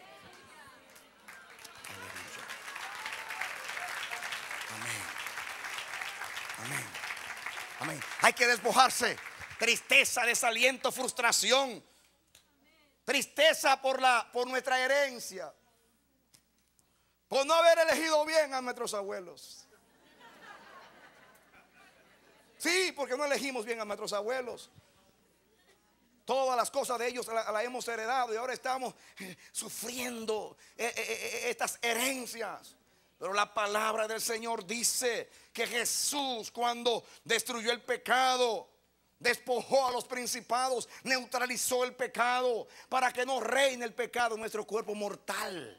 Amén. Amén. Hay que despojarse. Tristeza, desaliento, frustración. Tristeza por nuestra herencia, por no haber elegido bien a nuestros abuelos. Sí, porque no elegimos bien a nuestros abuelos. Todas las cosas de ellos las hemos heredado y ahora estamos sufriendo estas herencias. Pero la palabra del Señor dice que Jesús, cuando destruyó el pecado, despojó a los principados, neutralizó el pecado para que no reine el pecado en nuestro cuerpo mortal.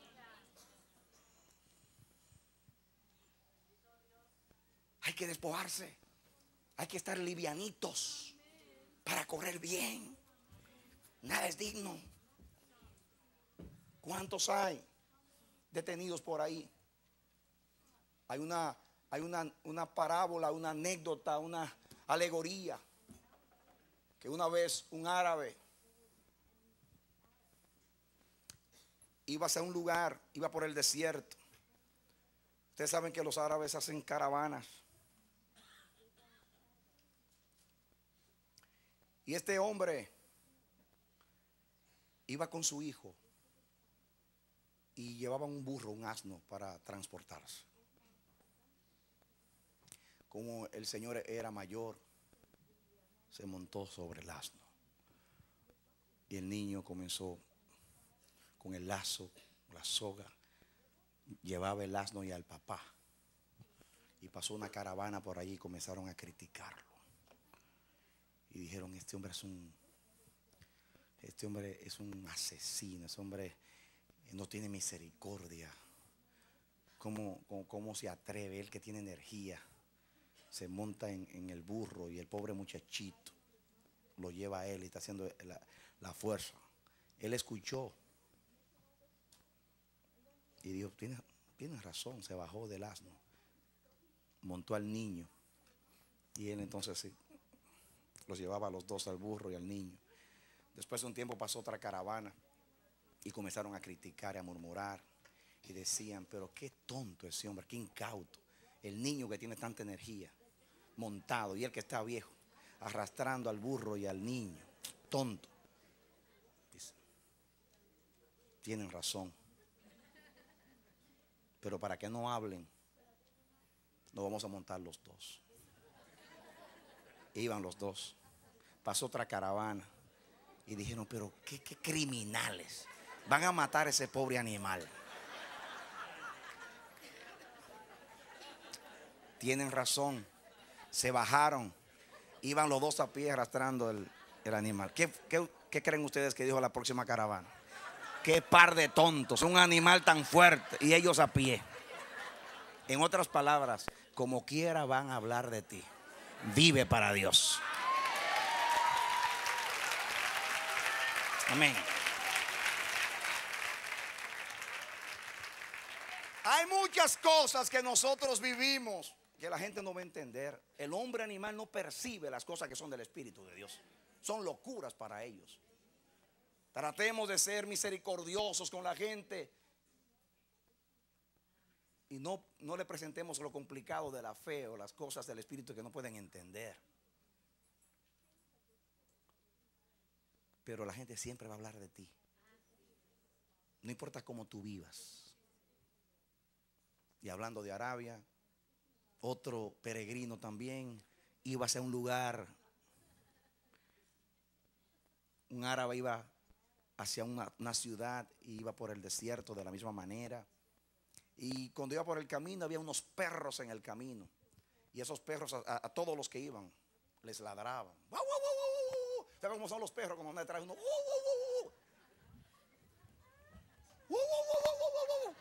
Hay que despojarse, hay que estar livianitos para correr bien. Nada es digno. ¿Cuántos hay detenidos por ahí? Hay una parábola, una anécdota, una alegoría, que una vez un árabe iba hacia un lugar, iba por el desierto. Ustedes saben que los árabes hacen caravanas. Y este hombre iba con su hijo y llevaban un burro, un asno para transportarse. Como el señor era mayor, se montó sobre el asno y el niño comenzó con el lazo, la soga, llevaba el asno y al papá, y pasó una caravana por allí y comenzaron a criticarlo y dijeron: este hombre es un asesino, ese hombre no tiene misericordia. ¿Cómo se atreve? Él que tiene energía se monta en el burro y el pobre muchachito lo lleva a él y está haciendo la fuerza. Él escuchó y dijo: tienes razón. Se bajó del asno, montó al niño y él entonces sí, los llevaba a los dos, al burro y al niño. Después de un tiempo pasó otra caravana y comenzaron a criticar y a murmurar y decían: pero qué tonto ese hombre, qué incauto. El niño que tiene tanta energía montado y el que está viejo arrastrando al burro y al niño, tonto. Dice: tienen razón, pero para que no hablen, nos vamos a montar los dos. Iban los dos. Pasó otra caravana y dijeron: pero qué criminales, van a matar a ese pobre animal. Tienen razón. Se bajaron, iban los dos a pie arrastrando el animal. ¿Qué creen ustedes que dijo la próxima caravana? Qué par de tontos, un animal tan fuerte y ellos a pie. En otras palabras, como quiera van a hablar de ti. Vive para Dios. Amén. Hay muchas cosas que nosotros vivimos que la gente no va a entender. El hombre animal no percibe las cosas que son del Espíritu de Dios. Son locuras para ellos. Tratemos de ser misericordiosos con la gente y no le presentemos lo complicado de la fe o las cosas del Espíritu que no pueden entender. Pero la gente siempre va a hablar de ti. No importa cómo tú vivas. Y hablando de Arabia, otro peregrino también iba hacia un lugar. Un árabe iba hacia una ciudad y iba por el desierto de la misma manera. Y cuando iba por el camino había unos perros en el camino. Y esos perros a todos los que iban les ladraban. ¡Wow, wow, wow, wow! ¿Saben cómo son los perros? Cuando andan detrás uno. ¡Wow, wow, wow, wow! ¡Wow, wow, wow, wow, wow, wow!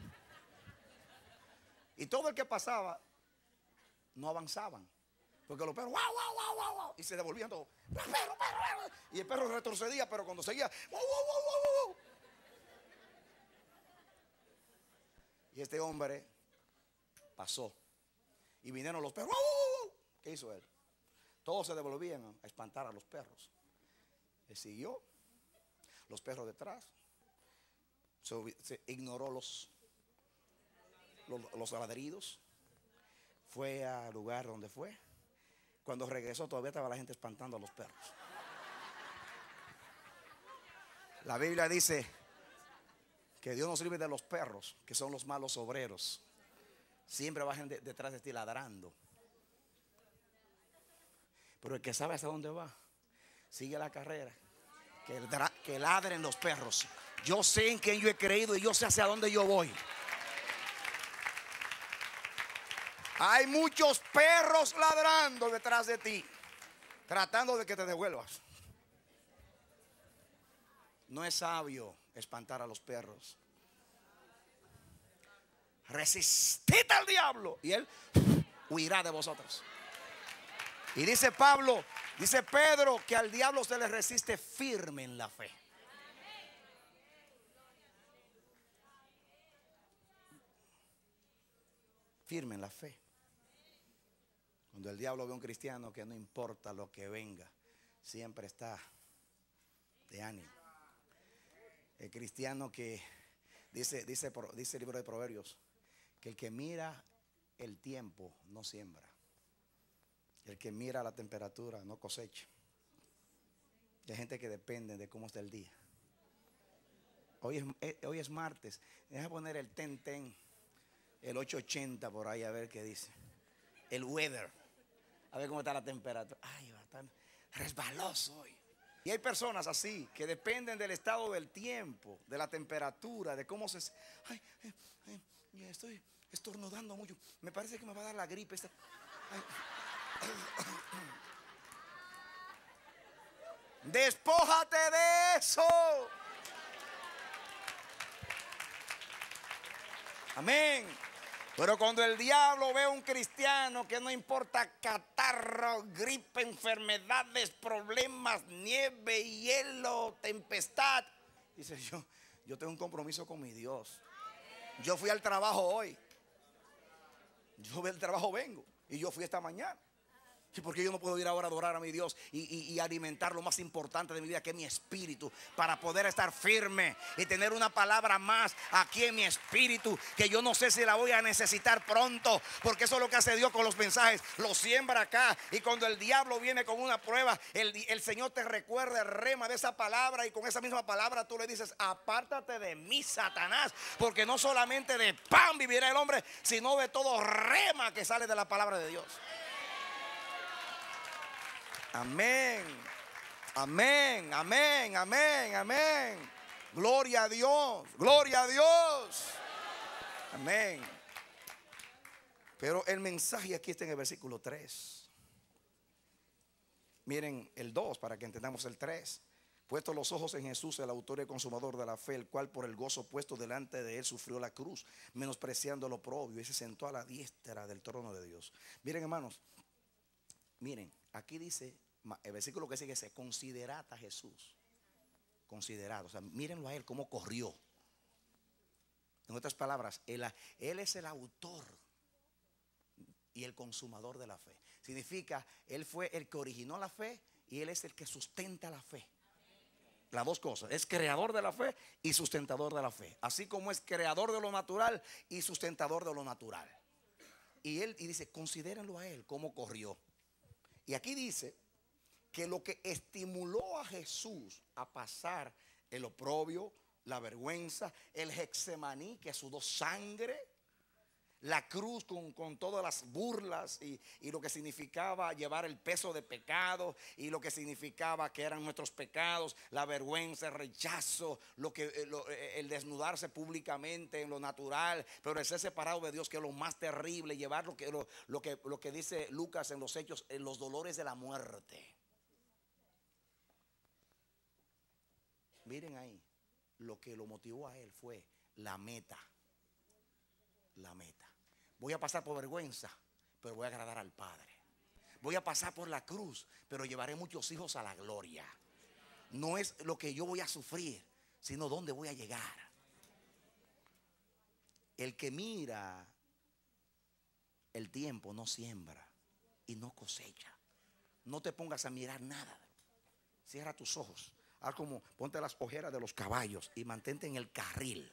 Y todo el que pasaba no avanzaban, porque los perros ¡wow, wow, wow, wow, wow! Y se devolvían todos. ¡Perro, perro, perro! Y el perro retrocedía, pero cuando seguía ¡wow, wow, wow, wow, wow! Y este hombre pasó y vinieron los perros. ¡Wow, wow, wow! ¿Qué hizo él? Todos se devolvían a espantar a los perros. Él siguió, los perros detrás. Se ignoró los ladridos. Fue al lugar donde fue. Cuando regresó todavía estaba la gente espantando a los perros. La Biblia dice que Dios nos libre de los perros, que son los malos obreros. Siempre bajan detrás de ti ladrando. Pero el que sabe hasta dónde va, sigue la carrera. Que ladren los perros. Yo sé en quién yo he creído y yo sé hacia dónde yo voy. Hay muchos perros ladrando detrás de ti, tratando de que te devuelvas. No es sabio espantar a los perros. Resistid al diablo y él huirá de vosotros. Y dice Pedro, que al diablo se le resiste firme en la fe. Firme en la fe. Cuando el diablo ve a un cristiano que no importa lo que venga, siempre está de ánimo. El cristiano que dice el libro de Proverbios, que el que mira el tiempo no siembra. El que mira la temperatura no cosecha. Y hay gente que depende de cómo está el día. Hoy es martes. Deja poner el ten, el 880 por ahí, a ver qué dice. El weather. A ver cómo está la temperatura. Ay, va a estar resbaloso hoy. Y hay personas así que dependen del estado del tiempo, de la temperatura, de cómo se... Ay, estoy estornudando mucho. Me parece que me va a dar la gripe. Ay. Despójate de eso. Amén. Pero cuando el diablo ve a un cristiano que no importa catarro, gripe, enfermedades, problemas, nieve, hielo, tempestad, dice: yo tengo un compromiso con mi Dios. Yo fui al trabajo hoy. Yo del trabajo vengo. Y yo fui esta mañana. ¿Y por qué yo no puedo ir ahora a adorar a mi Dios y alimentar lo más importante de mi vida, que es mi espíritu, para poder estar firme y tener una palabra más aquí en mi espíritu, que yo no sé si la voy a necesitar pronto? Porque eso es lo que hace Dios con los mensajes. Lo siembra acá, y cuando el diablo viene con una prueba, el Señor te recuerda el rema de esa palabra, y con esa misma palabra tú le dices: apártate de mí, Satanás, porque no solamente de pan vivirá el hombre, sino de todo rema que sale de la palabra de Dios. Amén, amén, amén, amén, amén. Gloria a Dios, gloria a Dios. Amén. Pero el mensaje aquí está en el versículo 3. Miren el 2 para que entendamos el 3. Puesto los ojos en Jesús, el autor y consumador de la fe, el cual por el gozo puesto delante de él sufrió la cruz, menospreciando lo oprobio, y se sentó a la diestra del trono de Dios. Miren, hermanos, miren, aquí dice el versículo que sigue: se considerad a Jesús. Considerado, o sea, mírenlo a él cómo corrió. En otras palabras, él es el autor y el consumador de la fe. Significa, él fue el que originó la fe y él es el que sustenta la fe. Las dos cosas: es creador de la fe y sustentador de la fe, así como es creador de lo natural y sustentador de lo natural. Y dice: considérenlo a él cómo corrió. Y aquí dice que lo que estimuló a Jesús a pasar el oprobio, la vergüenza, el Getsemaní, que sudó sangre, la cruz con todas las burlas y lo que significaba llevar el peso de pecado, y lo que significaba que eran nuestros pecados, la vergüenza, el rechazo, el desnudarse públicamente en lo natural, pero el ser separado de Dios, que es lo más terrible, llevar lo que dice Lucas en los Hechos, en los dolores de la muerte. Miren ahí, lo que lo motivó a él fue la meta. La meta. Voy a pasar por vergüenza, pero voy a agradar al Padre. Voy a pasar por la cruz, pero llevaré muchos hijos a la gloria. No es lo que yo voy a sufrir, sino dónde voy a llegar. El que mira el tiempo no siembra y no cosecha. No te pongas a mirar nada. Cierra tus ojos. Haz como, ponte las ojeras de los caballos y mantente en el carril.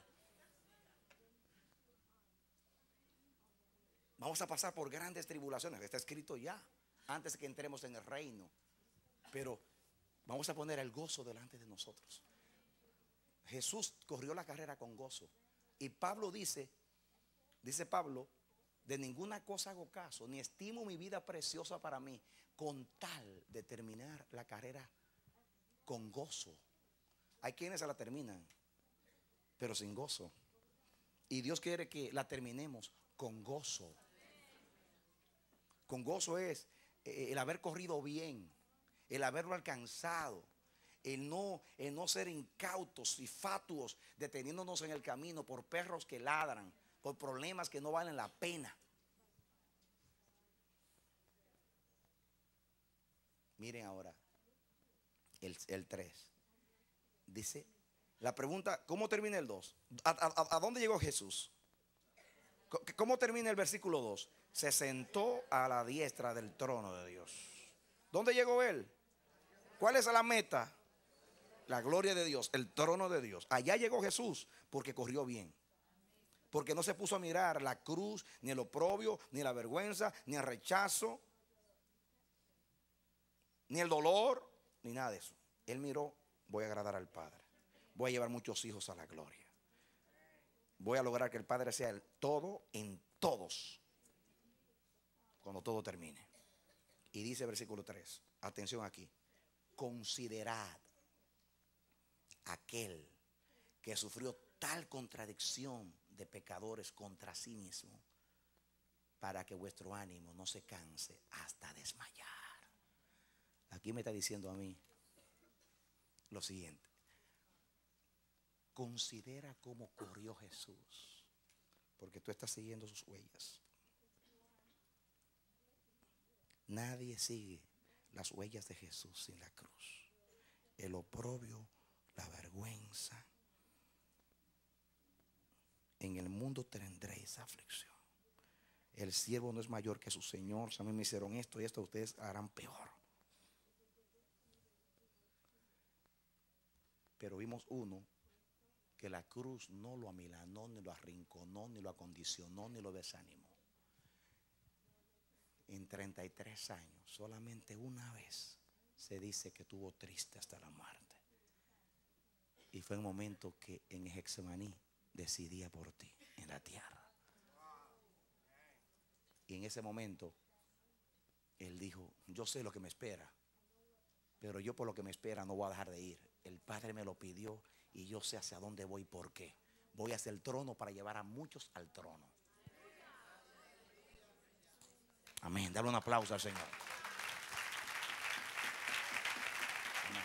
Vamos a pasar por grandes tribulaciones. Está escrito ya, antes de que entremos en el reino. Pero vamos a poner el gozo delante de nosotros. Jesús corrió la carrera con gozo. Y Pablo dice Pablo: de ninguna cosa hago caso, ni estimo mi vida preciosa para mí, con tal de terminar la carrera con gozo. Hay quienes la terminan, pero sin gozo. Y Dios quiere que la terminemos con gozo. Con gozo es el haber corrido bien, el haberlo alcanzado, el no ser incautos y fatuos, deteniéndonos en el camino por perros que ladran, por problemas que no valen la pena. Miren ahora el 3. Dice la pregunta: ¿cómo termina el 2? ¿A dónde llegó Jesús? ¿Cómo termina el versículo 2? Se sentó a la diestra del trono de Dios. ¿Dónde llegó él? ¿Cuál es la meta? La gloria de Dios, el trono de Dios. Allá llegó Jesús porque corrió bien. Porque no se puso a mirar la cruz, ni el oprobio, ni la vergüenza, ni el rechazo, ni el dolor, ni nada de eso. Él miró: voy a agradar al Padre. Voy a llevar muchos hijos a la gloria. Voy a lograr que el Padre sea el todo en todos cuando todo termine. Y dice versículo 3, atención aquí: considerad aquel que sufrió tal contradicción de pecadores contra sí mismo, para que vuestro ánimo no se canse hasta desmayar. Aquí me está diciendo a mí lo siguiente: considera cómo corrió Jesús, porque tú estás siguiendo sus huellas. Nadie sigue las huellas de Jesús sin la cruz. El oprobio, la vergüenza. En el mundo tendréis aflicción. El siervo no es mayor que su señor. Si a mí me hicieron esto y esto, ustedes harán peor. Pero vimos uno que la cruz no lo amilanó, ni lo arrinconó, ni lo acondicionó, ni lo desanimó. En 33 años, solamente una vez se dice que estuvo triste hasta la muerte. Y fue el momento que en Getsemaní decidía por ti en la tierra. Y en ese momento él dijo: yo sé lo que me espera, pero yo por lo que me espera no voy a dejar de ir. El Padre me lo pidió y yo sé hacia dónde voy. ¿Por qué? Voy hacia el trono para llevar a muchos al trono. Amén. Dale un aplauso al Señor. Amén.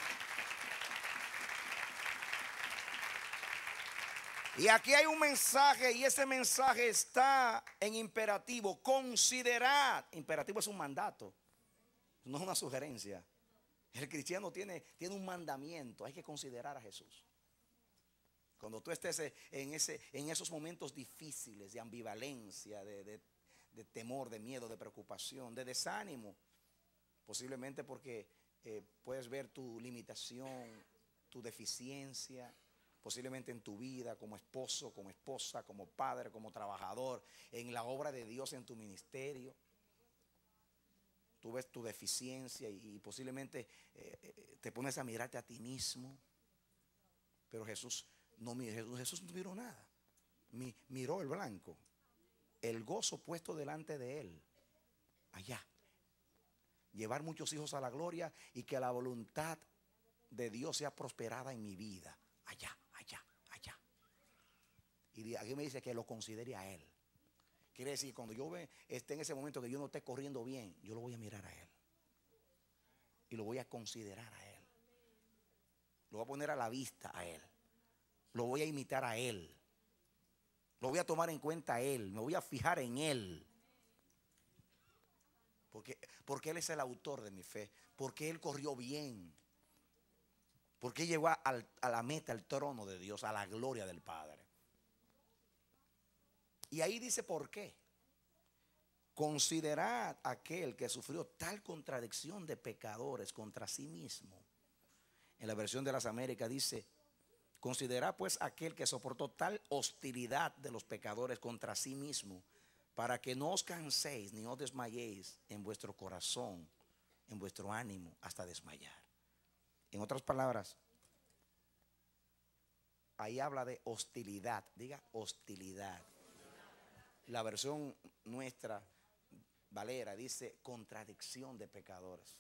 Y aquí hay un mensaje, y ese mensaje está en imperativo. Considerad. Imperativo es un mandato, no es una sugerencia. El cristiano tiene un mandamiento. Hay que considerar a Jesús. Cuando tú estés en esos momentos difíciles de ambivalencia, de temor, de miedo, de preocupación, de desánimo, posiblemente porque puedes ver tu limitación, tu deficiencia, posiblemente en tu vida como esposo, como esposa, como padre, como trabajador, en la obra de Dios, en tu ministerio. Tú ves tu deficiencia y posiblemente te pones a mirarte a ti mismo. Pero Jesús no miró nada. Miró el blanco, el gozo puesto delante de él, allá. Llevar muchos hijos a la gloria y que la voluntad de Dios sea prosperada en mi vida, allá, allá, allá. Y aquí me dice que lo considere a él. Quiere decir, cuando yo esté en ese momento que yo no esté corriendo bien, yo lo voy a mirar a él y lo voy a considerar a él. Lo voy a poner a la vista a él. Lo voy a imitar a él. Lo voy a tomar en cuenta a él. Me voy a fijar en él. Porque él es el autor de mi fe. Porque él corrió bien. Porque llegó a la meta, al trono de Dios, a la gloria del Padre. Y ahí dice por qué. Considerad aquel que sufrió tal contradicción de pecadores contra sí mismo. En la versión de las Américas dice: considerad pues aquel que soportó tal hostilidad de los pecadores contra sí mismo, para que no os canséis ni os desmayéis en vuestro corazón, en vuestro ánimo, hasta desmayar. En otras palabras, ahí habla de hostilidad. Diga hostilidad. La versión nuestra, Valera, dice contradicción de pecadores.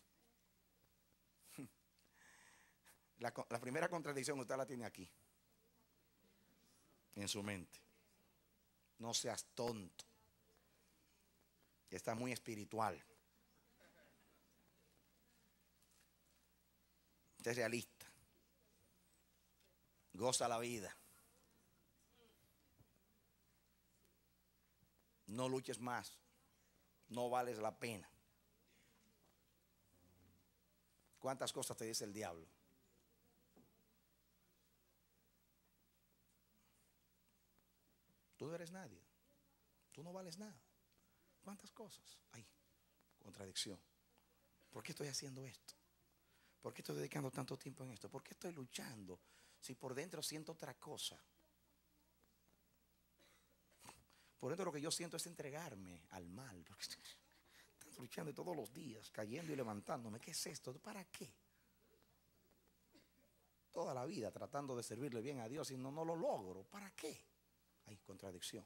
La primera contradicción usted la tiene aquí, en su mente. No seas tonto. Está muy espiritual. Usted es realista. Goza la vida. No luches más. No vales la pena. ¿Cuántas cosas te dice el diablo? Tú no eres nadie. Tú no vales nada. ¿Cuántas cosas hay? Contradicción. ¿Por qué estoy haciendo esto? ¿Por qué estoy dedicando tanto tiempo en esto? ¿Por qué estoy luchando si por dentro siento otra cosa? Por dentro lo que yo siento es entregarme al mal. Porque estoy luchando todos los días, cayendo y levantándome. ¿Qué es esto? ¿Para qué? toda la vida tratando de servirle bien a Dios y no lo logro. ¿Para qué? Hay contradicción.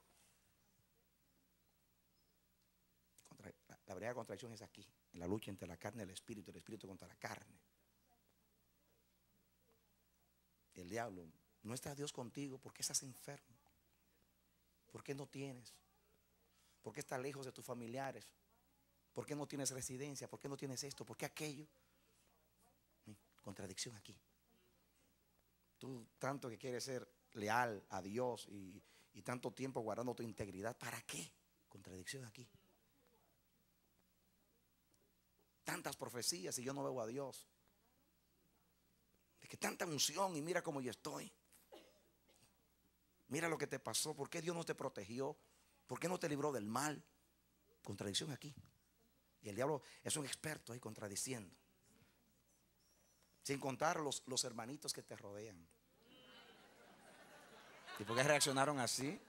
La verdadera contradicción es aquí, en la lucha entre la carne y el espíritu contra la carne. El diablo, no está Dios contigo. ¿Por qué estás enfermo? ¿Por qué no tienes? ¿Por qué estás lejos de tus familiares? ¿Por qué no tienes residencia? ¿Por qué no tienes esto? ¿Por qué aquello? Contradicción aquí. Tú tanto que quieres ser leal a Dios y tanto tiempo guardando tu integridad, ¿para qué? Contradicción aquí. Tantas profecías y yo no veo a Dios. De que tanta unción y mira cómo yo estoy. Mira lo que te pasó. ¿Por qué Dios no te protegió? ¿Por qué no te libró del mal? Contradicción aquí. Y el diablo es un experto ahí contradiciendo. Sin contar los hermanitos que te rodean. ¿Y por qué reaccionaron así?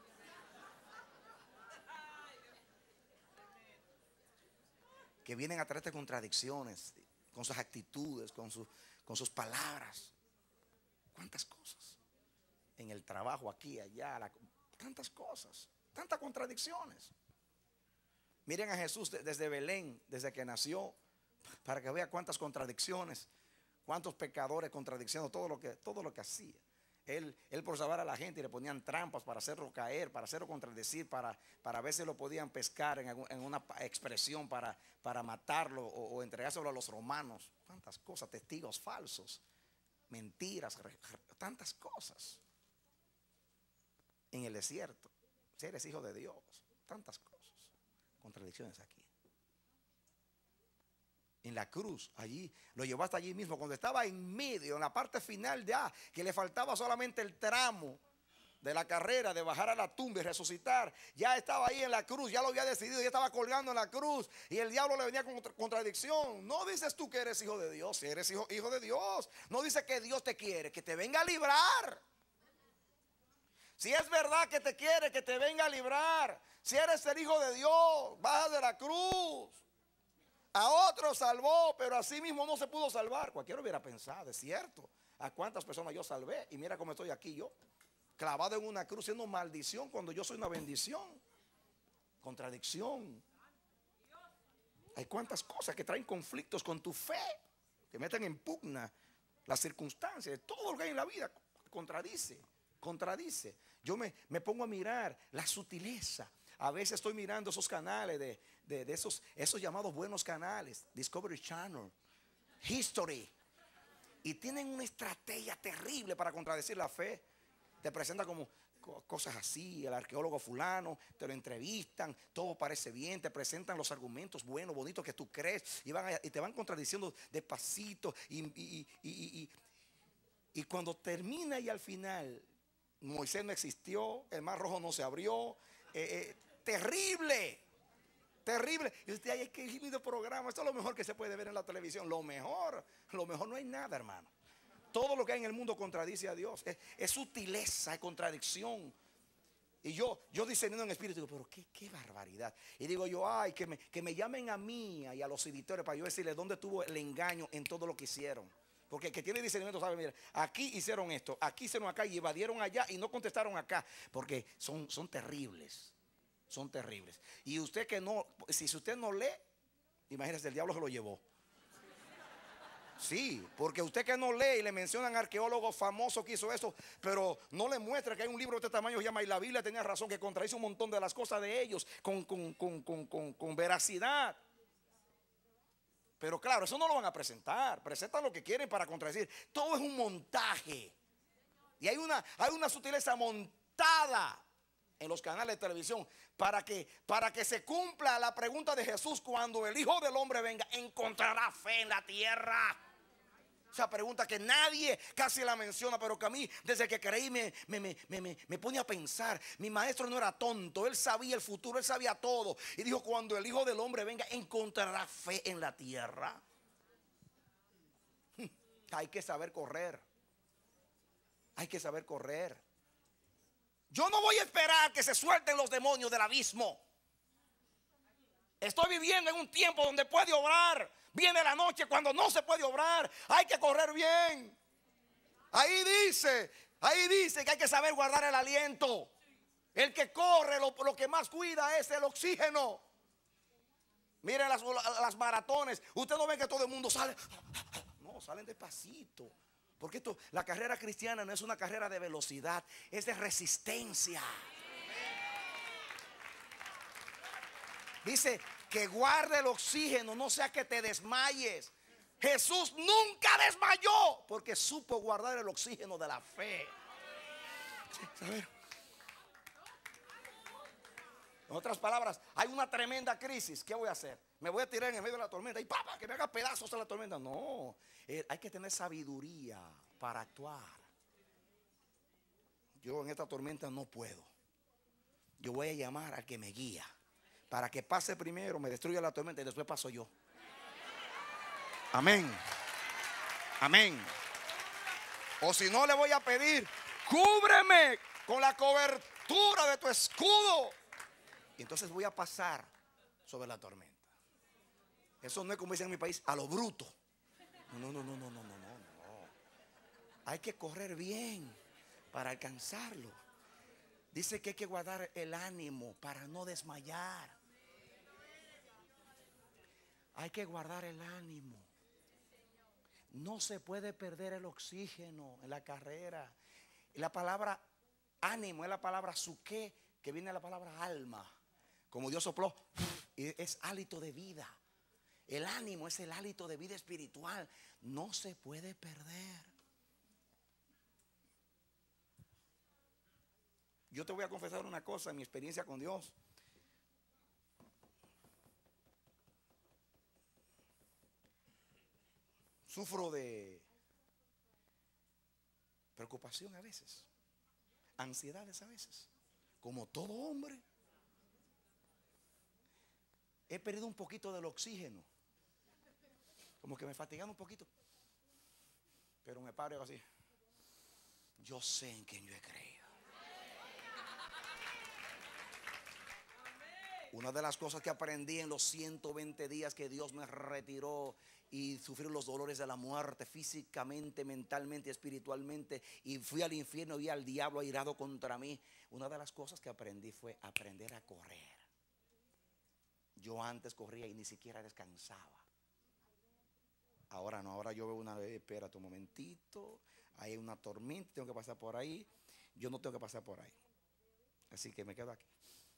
Que vienen a traerte contradicciones con sus actitudes, con sus palabras. ¿Cuántas cosas? En el trabajo, aquí, allá, tantas cosas, tantas contradicciones. Miren a Jesús desde Belén, desde que nació, para que vea cuántas contradicciones, cuántos pecadores contradiciendo todo lo que hacía. Él por salvar a la gente le ponían trampas para hacerlo caer, para hacerlo contradecir, para ver si lo podían pescar en una expresión para matarlo o entregárselo a los romanos. Tantas cosas, testigos falsos, mentiras, tantas cosas. En el desierto, si eres hijo de Dios, tantas cosas, contradicciones aquí. En la cruz, allí, lo llevó hasta allí mismo, cuando estaba en medio, en la parte final ya, que le faltaba solamente el tramo de la carrera, de bajar a la tumba y resucitar. Ya estaba ahí en la cruz, ya lo había decidido, ya estaba colgando en la cruz. Y el diablo le venía con contradicción. No dices tú que eres hijo de Dios, si eres hijo de Dios. No dice que Dios te quiere, que te venga a librar. Si es verdad que te quiere, que te venga a librar. Si eres el hijo de Dios, baja de la cruz. A otro salvó, pero a sí mismo no se pudo salvar. Cualquiera hubiera pensado, es cierto. ¿A cuántas personas yo salvé? Y mira cómo estoy aquí yo, clavado en una cruz, siendo maldición cuando yo soy una bendición. Contradicción. Hay cuántas cosas que traen conflictos con tu fe, que meten en pugna las circunstancias. Todo lo que hay en la vida contradice. Yo me pongo a mirar la sutileza. A veces estoy mirando esos canales de esos llamados buenos canales, Discovery Channel, History, y tienen una estrategia terrible para contradecir la fe. Te presentan como cosas así, el arqueólogo fulano, te lo entrevistan, todo parece bien, te presentan los argumentos buenos, bonitos que tú crees, y te van contradiciendo despacito, y cuando termina y al final Moisés no existió, el mar rojo no se abrió, terrible. Y usted, ay, qué lindo programa, esto es lo mejor que se puede ver en la televisión. Lo mejor no hay nada, hermano. Todo lo que hay en el mundo contradice a Dios. Es sutileza, es contradicción. Y yo discerniendo en espíritu, digo, pero qué barbaridad. Y digo yo, ay, que me llamen a mí y a los editores para yo decirles dónde tuvo el engaño en todo lo que hicieron. Porque el que tiene discernimiento sabe, mira, aquí hicieron esto, aquí hicieron acá y evadieron allá y no contestaron acá. Porque son terribles. Son terribles. Y usted si usted no lee, imagínese, el diablo se lo llevó. Sí, porque usted que no lee y le mencionan arqueólogos famosos que hizo eso, pero no le muestra que hay un libro de este tamaño que se llama, y la Biblia tenía razón, que contradice un montón de las cosas de ellos con veracidad. Pero claro, eso no lo van a presentar. Presentan lo que quieren para contradecir. Todo es un montaje. Y hay una sutileza montada en los canales de televisión para que se cumpla la pregunta de Jesús: cuando el Hijo del Hombre venga, ¿encontrará fe en la tierra? Esa pregunta que nadie casi la menciona, pero que a mí, desde que creí, me pone a pensar. Mi maestro no era tonto, él sabía el futuro, él sabía todo. Y dijo: cuando el Hijo del Hombre venga, ¿encontrará fe en la tierra? Hay que saber correr. Hay que saber correr. Yo no voy a esperar que se suelten los demonios del abismo. Estoy viviendo en un tiempo donde puede obrar. Viene la noche cuando no se puede obrar. Hay que correr bien. Ahí dice que hay que saber guardar el aliento. El que corre lo que más cuida es el oxígeno. Miren las maratones. Usted no ve que todo el mundo sale. No, salen despacito. Porque la carrera cristiana no es una carrera de velocidad, es de resistencia. Dice que guarde el oxígeno, no sea que te desmayes. Jesús nunca desmayó porque supo guardar el oxígeno de la fe. ¿Sabe? En otras palabras, hay una tremenda crisis. ¿Qué voy a hacer? ¿Me voy a tirar en el medio de la tormenta y ¡papa! Que me haga pedazos a la tormenta? No, hay que tener sabiduría para actuar. Yo en esta tormenta no puedo. Yo voy a llamar al que me guía para que pase primero, me destruya la tormenta y después paso yo. Amén. Amén. O si no, le voy a pedir: cúbreme con la cobertura de tu escudo. Y entonces voy a pasar sobre la tormenta. Eso no es, como dicen en mi país, a lo bruto. No. Hay que correr bien para alcanzarlo. Dice que hay que guardar el ánimo para no desmayar. Hay que guardar el ánimo. No se puede perder el oxígeno en la carrera. La palabra ánimo es la palabra suké, que viene de la palabra alma. Como Dios sopló, es hálito de vida. El ánimo es el hálito de vida espiritual. No se puede perder. Yo te voy a confesar una cosa en mi experiencia con Dios. Sufro de preocupación a veces, ansiedades a veces, como todo hombre. He perdido un poquito del oxígeno, como que me fatigan un poquito, pero me paro así. Yo sé en quién yo he creído. Una de las cosas que aprendí en los 120 días que Dios me retiró y sufrí los dolores de la muerte físicamente, mentalmente, espiritualmente, y fui al infierno y vi al diablo airado contra mí. Una de las cosas que aprendí fue aprender a correr. Yo antes corría y ni siquiera descansaba. Ahora no, ahora yo veo una vez, espérate un momentito, hay una tormenta, tengo que pasar por ahí. Yo no tengo que pasar por ahí. Así que me quedo aquí.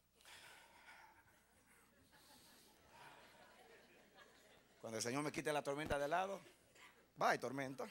Cuando el Señor me quite la tormenta de lado, va, hay tormenta.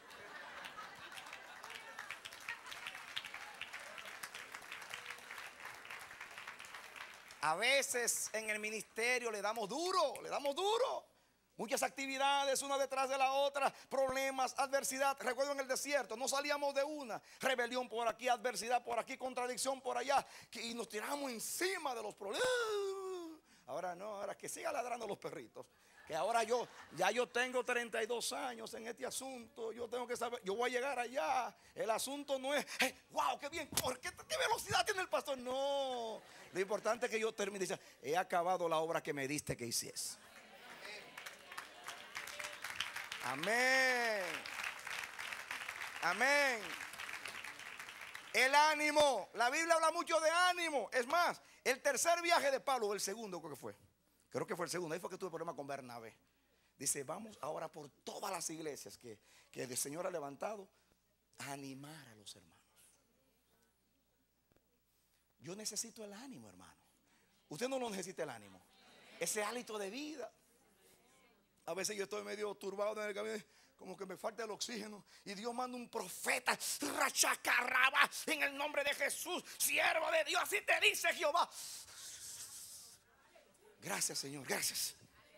A veces en el ministerio le damos duro. Muchas actividades, una detrás de la otra, problemas, adversidad. Recuerdo en el desierto, no salíamos de una. Rebelión por aquí, adversidad por aquí, contradicción por allá. Y nos tiramos encima de los problemas. Ahora no, ahora que sigan ladrando los perritos. Que ahora yo tengo 32 años en este asunto. Yo tengo que saber, yo voy a llegar allá. El asunto no es, wow, qué bien, ¿qué velocidad tiene el pastor? No, lo importante es que yo termine diciendo, he acabado la obra que me diste que hiciese. Amén. Amén. El ánimo, la Biblia habla mucho de ánimo. Es más, el tercer viaje de Pablo, el segundo creo que fue el segundo, ahí fue que tuve problema con Bernabé. Dice, vamos ahora por todas las iglesias que el Señor ha levantado a animar a los hermanos. Yo necesito el ánimo, hermano. Usted no lo necesita el ánimo. Ese hálito de vida. A veces yo estoy medio turbado en el camino, como que me falta el oxígeno. Y Dios manda un profeta, rachacarraba, en el nombre de Jesús, siervo de Dios, así te dice Jehová. Gracias, Señor, gracias.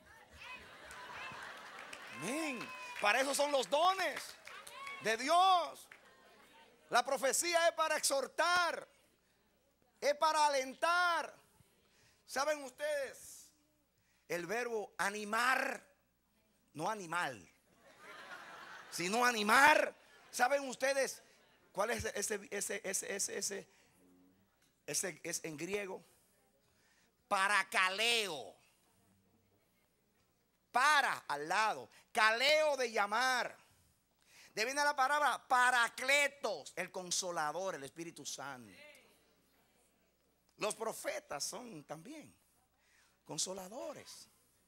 Amén. Para eso son los dones de Dios. La profecía es para exhortar, es para alentar. ¿Saben ustedes? El verbo animar, no animal, sino animar. ¿Saben ustedes cuál es ese es en griego? Parakaleo. Para, al lado. Kaleo, de llamar. De viene la palabra Paracletos, el consolador, el Espíritu Santo. Los profetas son también consoladores.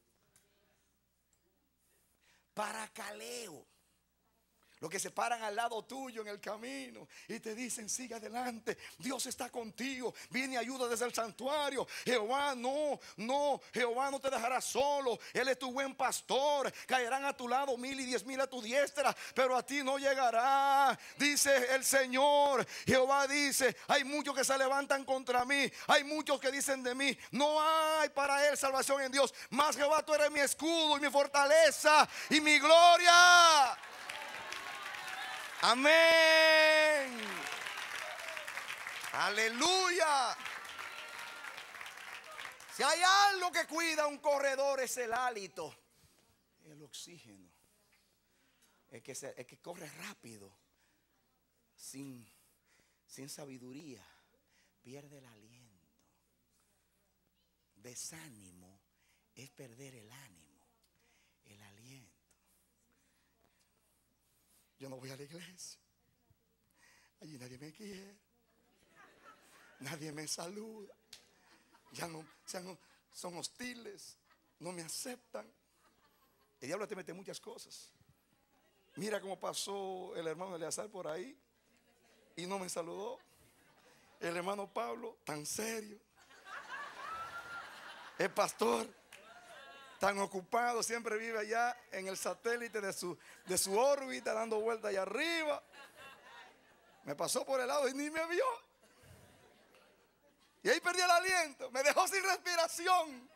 Paracaleo. Los que se paran al lado tuyo en el camino y te dicen: sigue adelante, Dios está contigo, viene ayuda desde el santuario. Jehová Jehová no te dejará solo. Él es tu buen pastor. Caerán a tu lado 1000 y 10,000 a tu diestra, pero a ti no llegará, dice el Señor. Jehová dice: hay muchos que se levantan contra mí, hay muchos que dicen de mí: no hay para él salvación en Dios. Mas Jehová, tú eres mi escudo y mi fortaleza y mi gloria. Amén. Aleluya. Si hay algo que cuida un corredor, es el hálito, el oxígeno. El que corre rápido, sin sabiduría, pierde el aliento. Desánimo es perder el ánimo, el aliento. Yo no voy a la iglesia, allí nadie me quiere, nadie me saluda, ya no son hostiles, no me aceptan. El diablo te mete muchas cosas. Mira cómo pasó el hermano Eleazar por ahí y no me saludó. El hermano Pablo, tan serio, el pastor, tan ocupado, siempre vive allá en el satélite de su órbita, dando vueltas allá arriba. Me pasó por el lado y ni me vio. Y ahí perdí el aliento, me dejó sin respiración.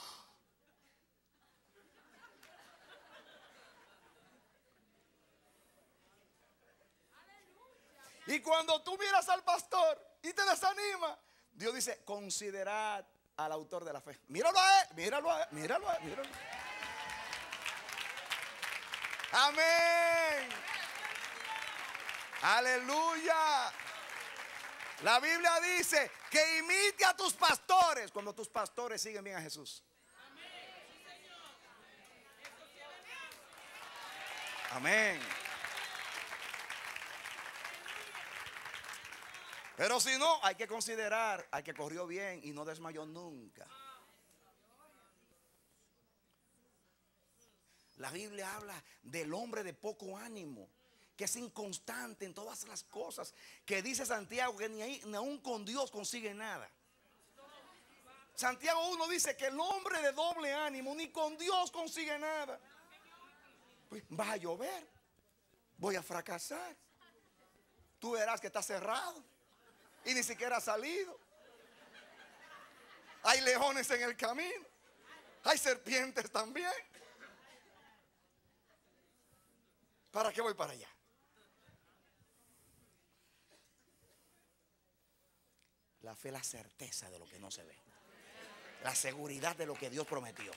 Y cuando tú miras al pastor y te desanima, Dios dice: considerad al autor de la fe. Míralo a él, míralo a él, míralo a él, míralo. Amén. Aleluya. La Biblia dice que imite a tus pastores cuando tus pastores siguen bien a Jesús. Amén. Pero si no, hay que considerar al que corrió bien y no desmayó nunca. La Biblia habla del hombre de poco ánimo, que es inconstante en todas las cosas, que dice Santiago que ni aún con Dios consigue nada. Santiago 1 dice que el hombre de doble ánimo ni con Dios consigue nada. Pues va a llover, voy a fracasar, tú verás que está cerrado y ni siquiera ha salido. Hay leones en el camino, hay serpientes también. ¿Para qué voy para allá? La fe es la certeza de lo que no se ve, la seguridad de lo que Dios prometió.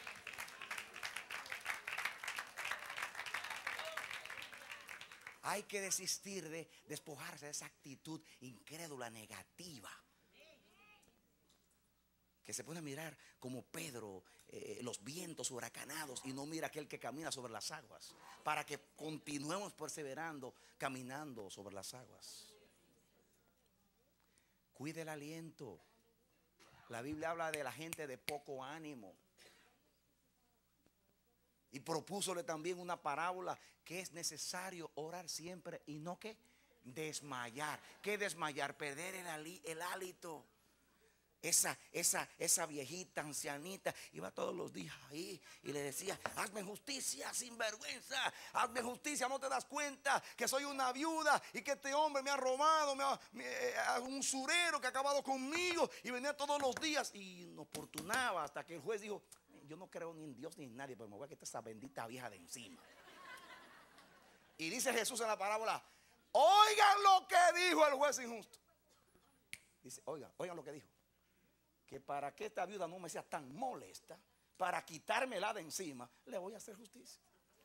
Hay que desistir de despojarse de esa actitud incrédula, negativa, que se pone a mirar como Pedro los vientos huracanados y no mira aquel que camina sobre las aguas, para que continuemos perseverando, caminando sobre las aguas. Cuide el aliento. La Biblia habla de la gente de poco ánimo. Y propúsole también una parábola que es necesario orar siempre y no que desmayar. ¿Qué desmayar? Perder el hálito. Esa viejita ancianita iba todos los días ahí y le decía: hazme justicia, sinvergüenza, hazme justicia, no te das cuenta que soy una viuda y que este hombre me ha robado, un usurero que ha acabado conmigo, y venía todos los días y inoportunaba hasta que el juez dijo: yo no creo ni en Dios ni en nadie, pero me voy a quitar esa bendita vieja de encima. Y dice Jesús en la parábola: oigan lo que dijo el juez injusto. Dice: oigan lo que dijo, que para que esta viuda no me sea tan molesta, para quitármela de encima, le voy a hacer justicia.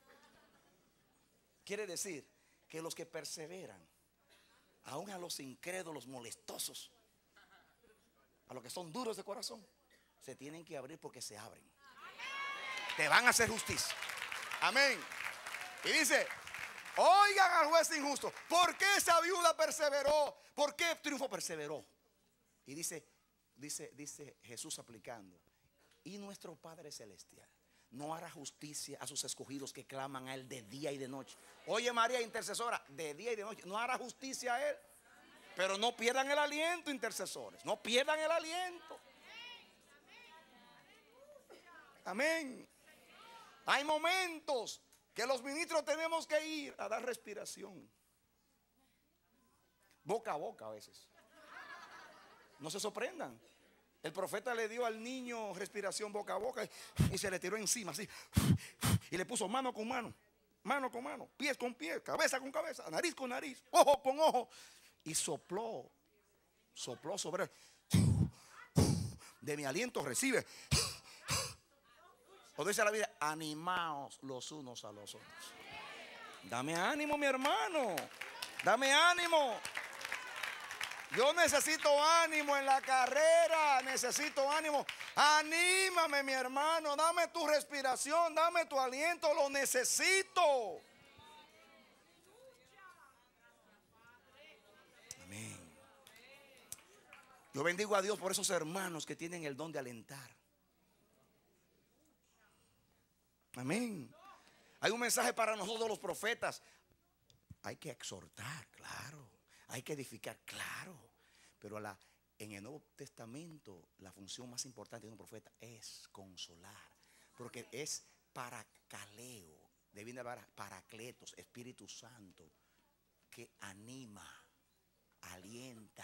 Quiere decir que los que perseveran, aún a los incrédulos molestosos, a los que son duros de corazón, se tienen que abrir, porque se abren. Te van a hacer justicia. Amén. Y dice: Oigan al juez injusto. ¿Por qué esa viuda perseveró? ¿Por qué triunfo perseveró? Y dice Jesús aplicando. Y nuestro Padre Celestial no hará justicia a sus escogidos que claman a Él de día y de noche. Oye, María intercesora, de día y de noche. No hará justicia a Él. Pero no pierdan el aliento, intercesores. No pierdan el aliento. Amén. Hay momentos que los ministros tenemos que ir a dar respiración. Boca a boca a veces. No se sorprendan. El profeta le dio al niño respiración boca a boca y se le tiró encima así. Y le puso mano con mano, mano con mano, pies con pies, cabeza con cabeza, nariz con nariz, ojo con ojo. Y sopló sobre él. De mi aliento recibe. O dice la Biblia, animaos los unos a los otros. Dame ánimo, mi hermano. Dame ánimo. Yo necesito ánimo en la carrera. Necesito ánimo. Anímame, mi hermano. Dame tu respiración. Dame tu aliento. Lo necesito. Amén. Yo bendigo a Dios por esos hermanos que tienen el don de alentar. Amén. Hay un mensaje para nosotros los profetas. Hay que exhortar, claro. Hay que edificar, claro. Pero en el Nuevo Testamento la función más importante de un profeta es consolar. Porque es paracaleo. Debe de haber paracletos, Espíritu Santo, que anima, alienta.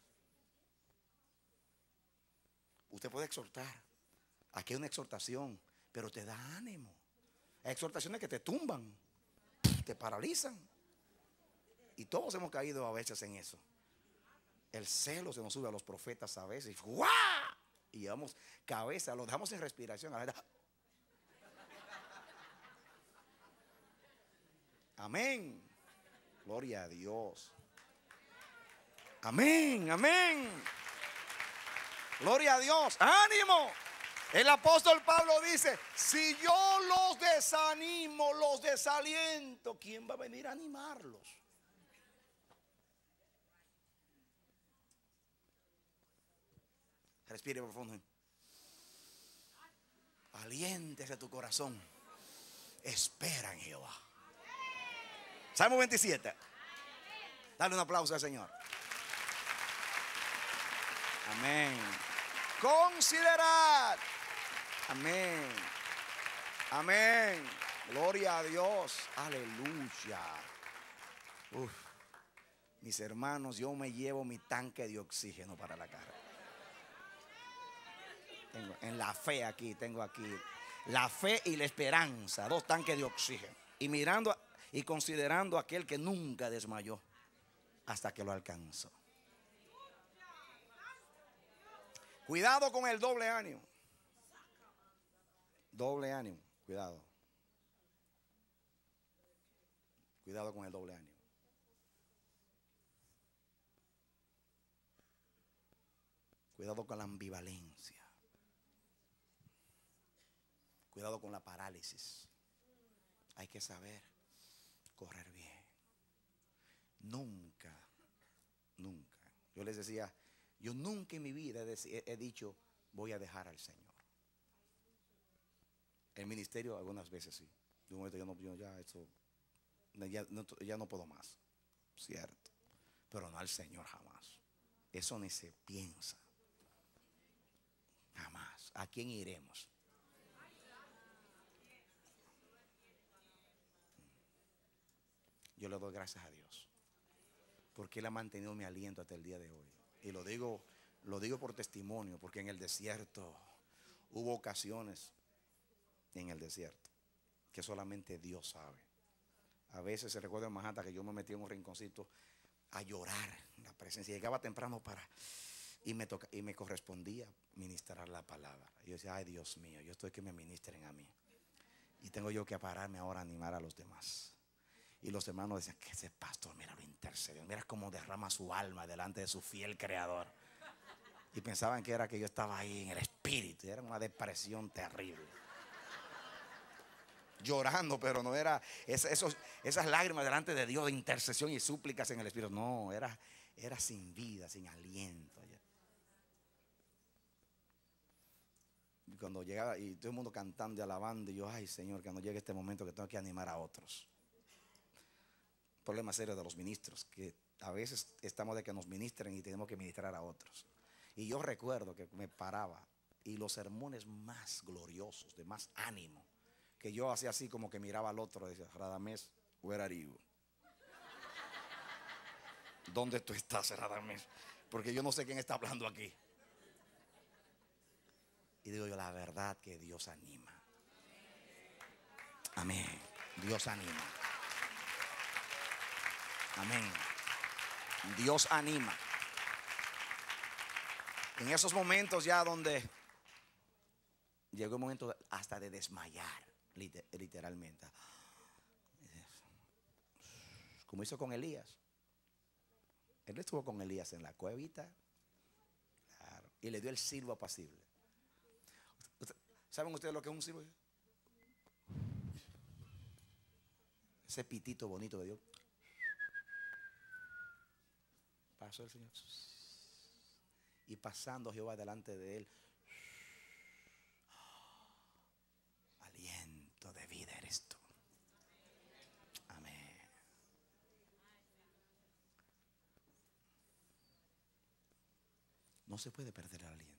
Usted puede exhortar. Aquí hay una exhortación, pero te da ánimo. Hay exhortaciones que te tumban, te paralizan. Y todos hemos caído a veces en eso. El celo se nos sube a los profetas a veces. ¡Guau! Y llevamos cabeza, lo dejamos sin respiración. A la amén. Gloria a Dios. Amén, amén. Gloria a Dios. ¡Ánimo! El apóstol Pablo dice, si yo los desanimo, los desaliento, ¿quién va a venir a animarlos? Respire profundo. Aliéntese tu corazón. Espera en Jehová. Salmo 27. Dale un aplauso al Señor. Amén. Considerad. Amén. Amén. Gloria a Dios. Aleluya. Uf. Mis hermanos, yo me llevo mi tanque de oxígeno para la cara. En la fe aquí, tengo aquí la fe y la esperanza, 2 tanques de oxígeno. Y mirando y considerando a aquel que nunca desmayó hasta que lo alcanzó. Cuidado con el doble ánimo. Doble ánimo, cuidado. Cuidado con el doble ánimo. Cuidado con la ambivalencia. Cuidado con la parálisis. Hay que saber correr bien. Nunca. Yo les decía, yo nunca en mi vida he dicho, voy a dejar al Señor. El ministerio algunas veces sí. De un momento ya no puedo más. Cierto. Pero no al Señor jamás. Eso ni se piensa. Jamás. ¿A quién iremos? Yo le doy gracias a Dios porque Él ha mantenido mi aliento hasta el día de hoy. Y lo digo por testimonio, porque en el desierto hubo ocasiones en el desierto que solamente Dios sabe. A veces se recuerda en Manhattan que yo me metí en un rinconcito a llorar en la presencia. Llegaba temprano y me correspondía ministrar la palabra. Y yo decía, ay Dios mío, yo estoy que me ministren a mí. Y tengo yo que pararme ahora a animar a los demás. Y los hermanos decían, que ese pastor, mira, lo intercedió, mira cómo derrama su alma delante de su fiel creador. Y pensaban que era que yo estaba ahí en el espíritu. Era una depresión terrible. llorando, pero no era esas lágrimas delante de Dios de intercesión y súplicas en el Espíritu. No, era sin vida, sin aliento. Y cuando llegaba y todo el mundo cantando y alabando, y yo, ay Señor, que no llegue este momento que tengo que animar a otros. Problema serio de los ministros, que a veces estamos de que nos ministren y tenemos que ministrar a otros. Y yo recuerdo que me paraba y los sermones más gloriosos, de más ánimo, que yo hacía así como que miraba al otro y decía, Radamés, where are you? ¿Dónde tú estás, Radamés? Porque yo no sé quién está hablando aquí. Y digo yo, la verdad que Dios anima. Amén. Dios anima. Amén. Dios anima. En esos momentos ya donde llegó el momento hasta de desmayar, literalmente. Como hizo con Elías. Él estuvo con Elías en la cuevita. Claro, y le dio el silbo apacible. ¿Saben ustedes lo que es un silbo? Ese pitito bonito de Dios. Pasó el Señor. Y pasando Jehová delante de él. Aliento de vida eres tú. Amén. No se puede perder el aliento.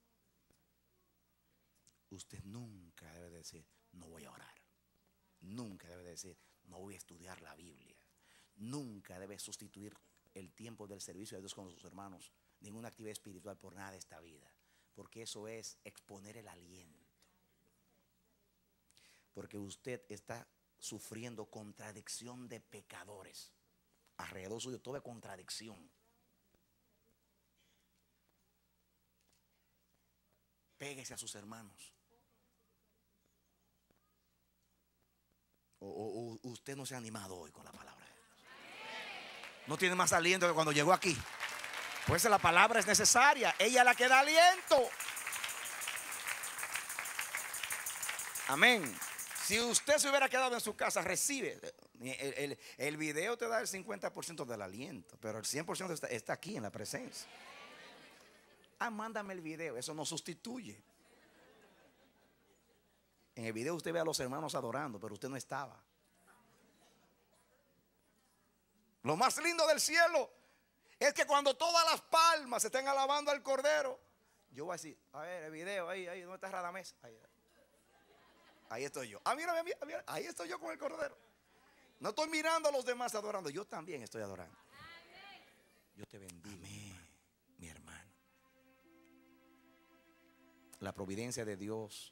Usted nunca debe decir, no voy a orar. Nunca debe decir, no voy a estudiar la Biblia. Nunca debe sustituir el tiempo del servicio de Dios con sus hermanos, ninguna actividad espiritual por nada de esta vida. Porque eso es exponer el aliento. Porque usted está sufriendo contradicción de pecadores. Alrededor suyo todo es contradicción. Péguese a sus hermanos. O usted no se ha animado hoy con la palabra de Dios. No tiene más aliento que cuando llegó aquí. Pues la palabra es necesaria. Ella es la que da aliento. Amén. Si usted se hubiera quedado en su casa, recibe. El video te da el 50% del aliento, pero el 100% está aquí en la presencia. Mándame el video. Eso no sustituye. En el video usted ve a los hermanos adorando, pero usted no estaba. Lo más lindo del cielo es que cuando todas las palmas se estén alabando al Cordero, yo voy a decir, a ver el video, ahí, ¿dónde está Radamés? Ahí estoy yo. Mira, ahí estoy yo con el Cordero. No estoy mirando a los demás adorando, yo también estoy adorando. Yo te bendigo. Amén, mi hermano. La providencia de Dios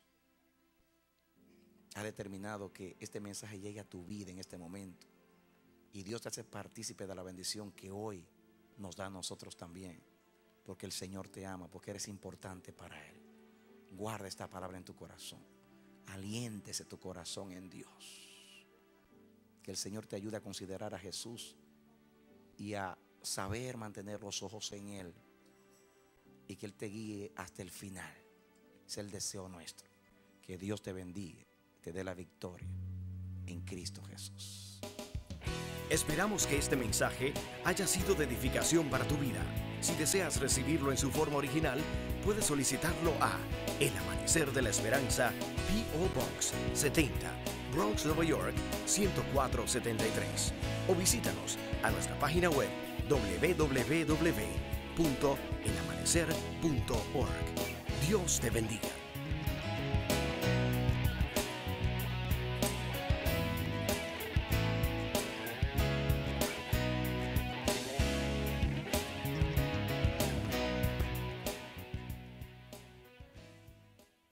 ha determinado que este mensaje llegue a tu vida en este momento. Y Dios te hace partícipe de la bendición que hoy nos da a nosotros también. Porque el Señor te ama, porque eres importante para Él. Guarda esta palabra en tu corazón. Aliéntese tu corazón en Dios. Que el Señor te ayude a considerar a Jesús y a saber mantener los ojos en Él. Y que Él te guíe hasta el final. Es el deseo nuestro. Que Dios te bendiga, te dé la victoria en Cristo Jesús. Esperamos que este mensaje haya sido de edificación para tu vida. Si deseas recibirlo en su forma original, puedes solicitarlo a El Amanecer de la Esperanza, P.O. Box 70, Bronx, Nueva York 10473. O visítanos a nuestra página web www.elamanecer.org. Dios te bendiga.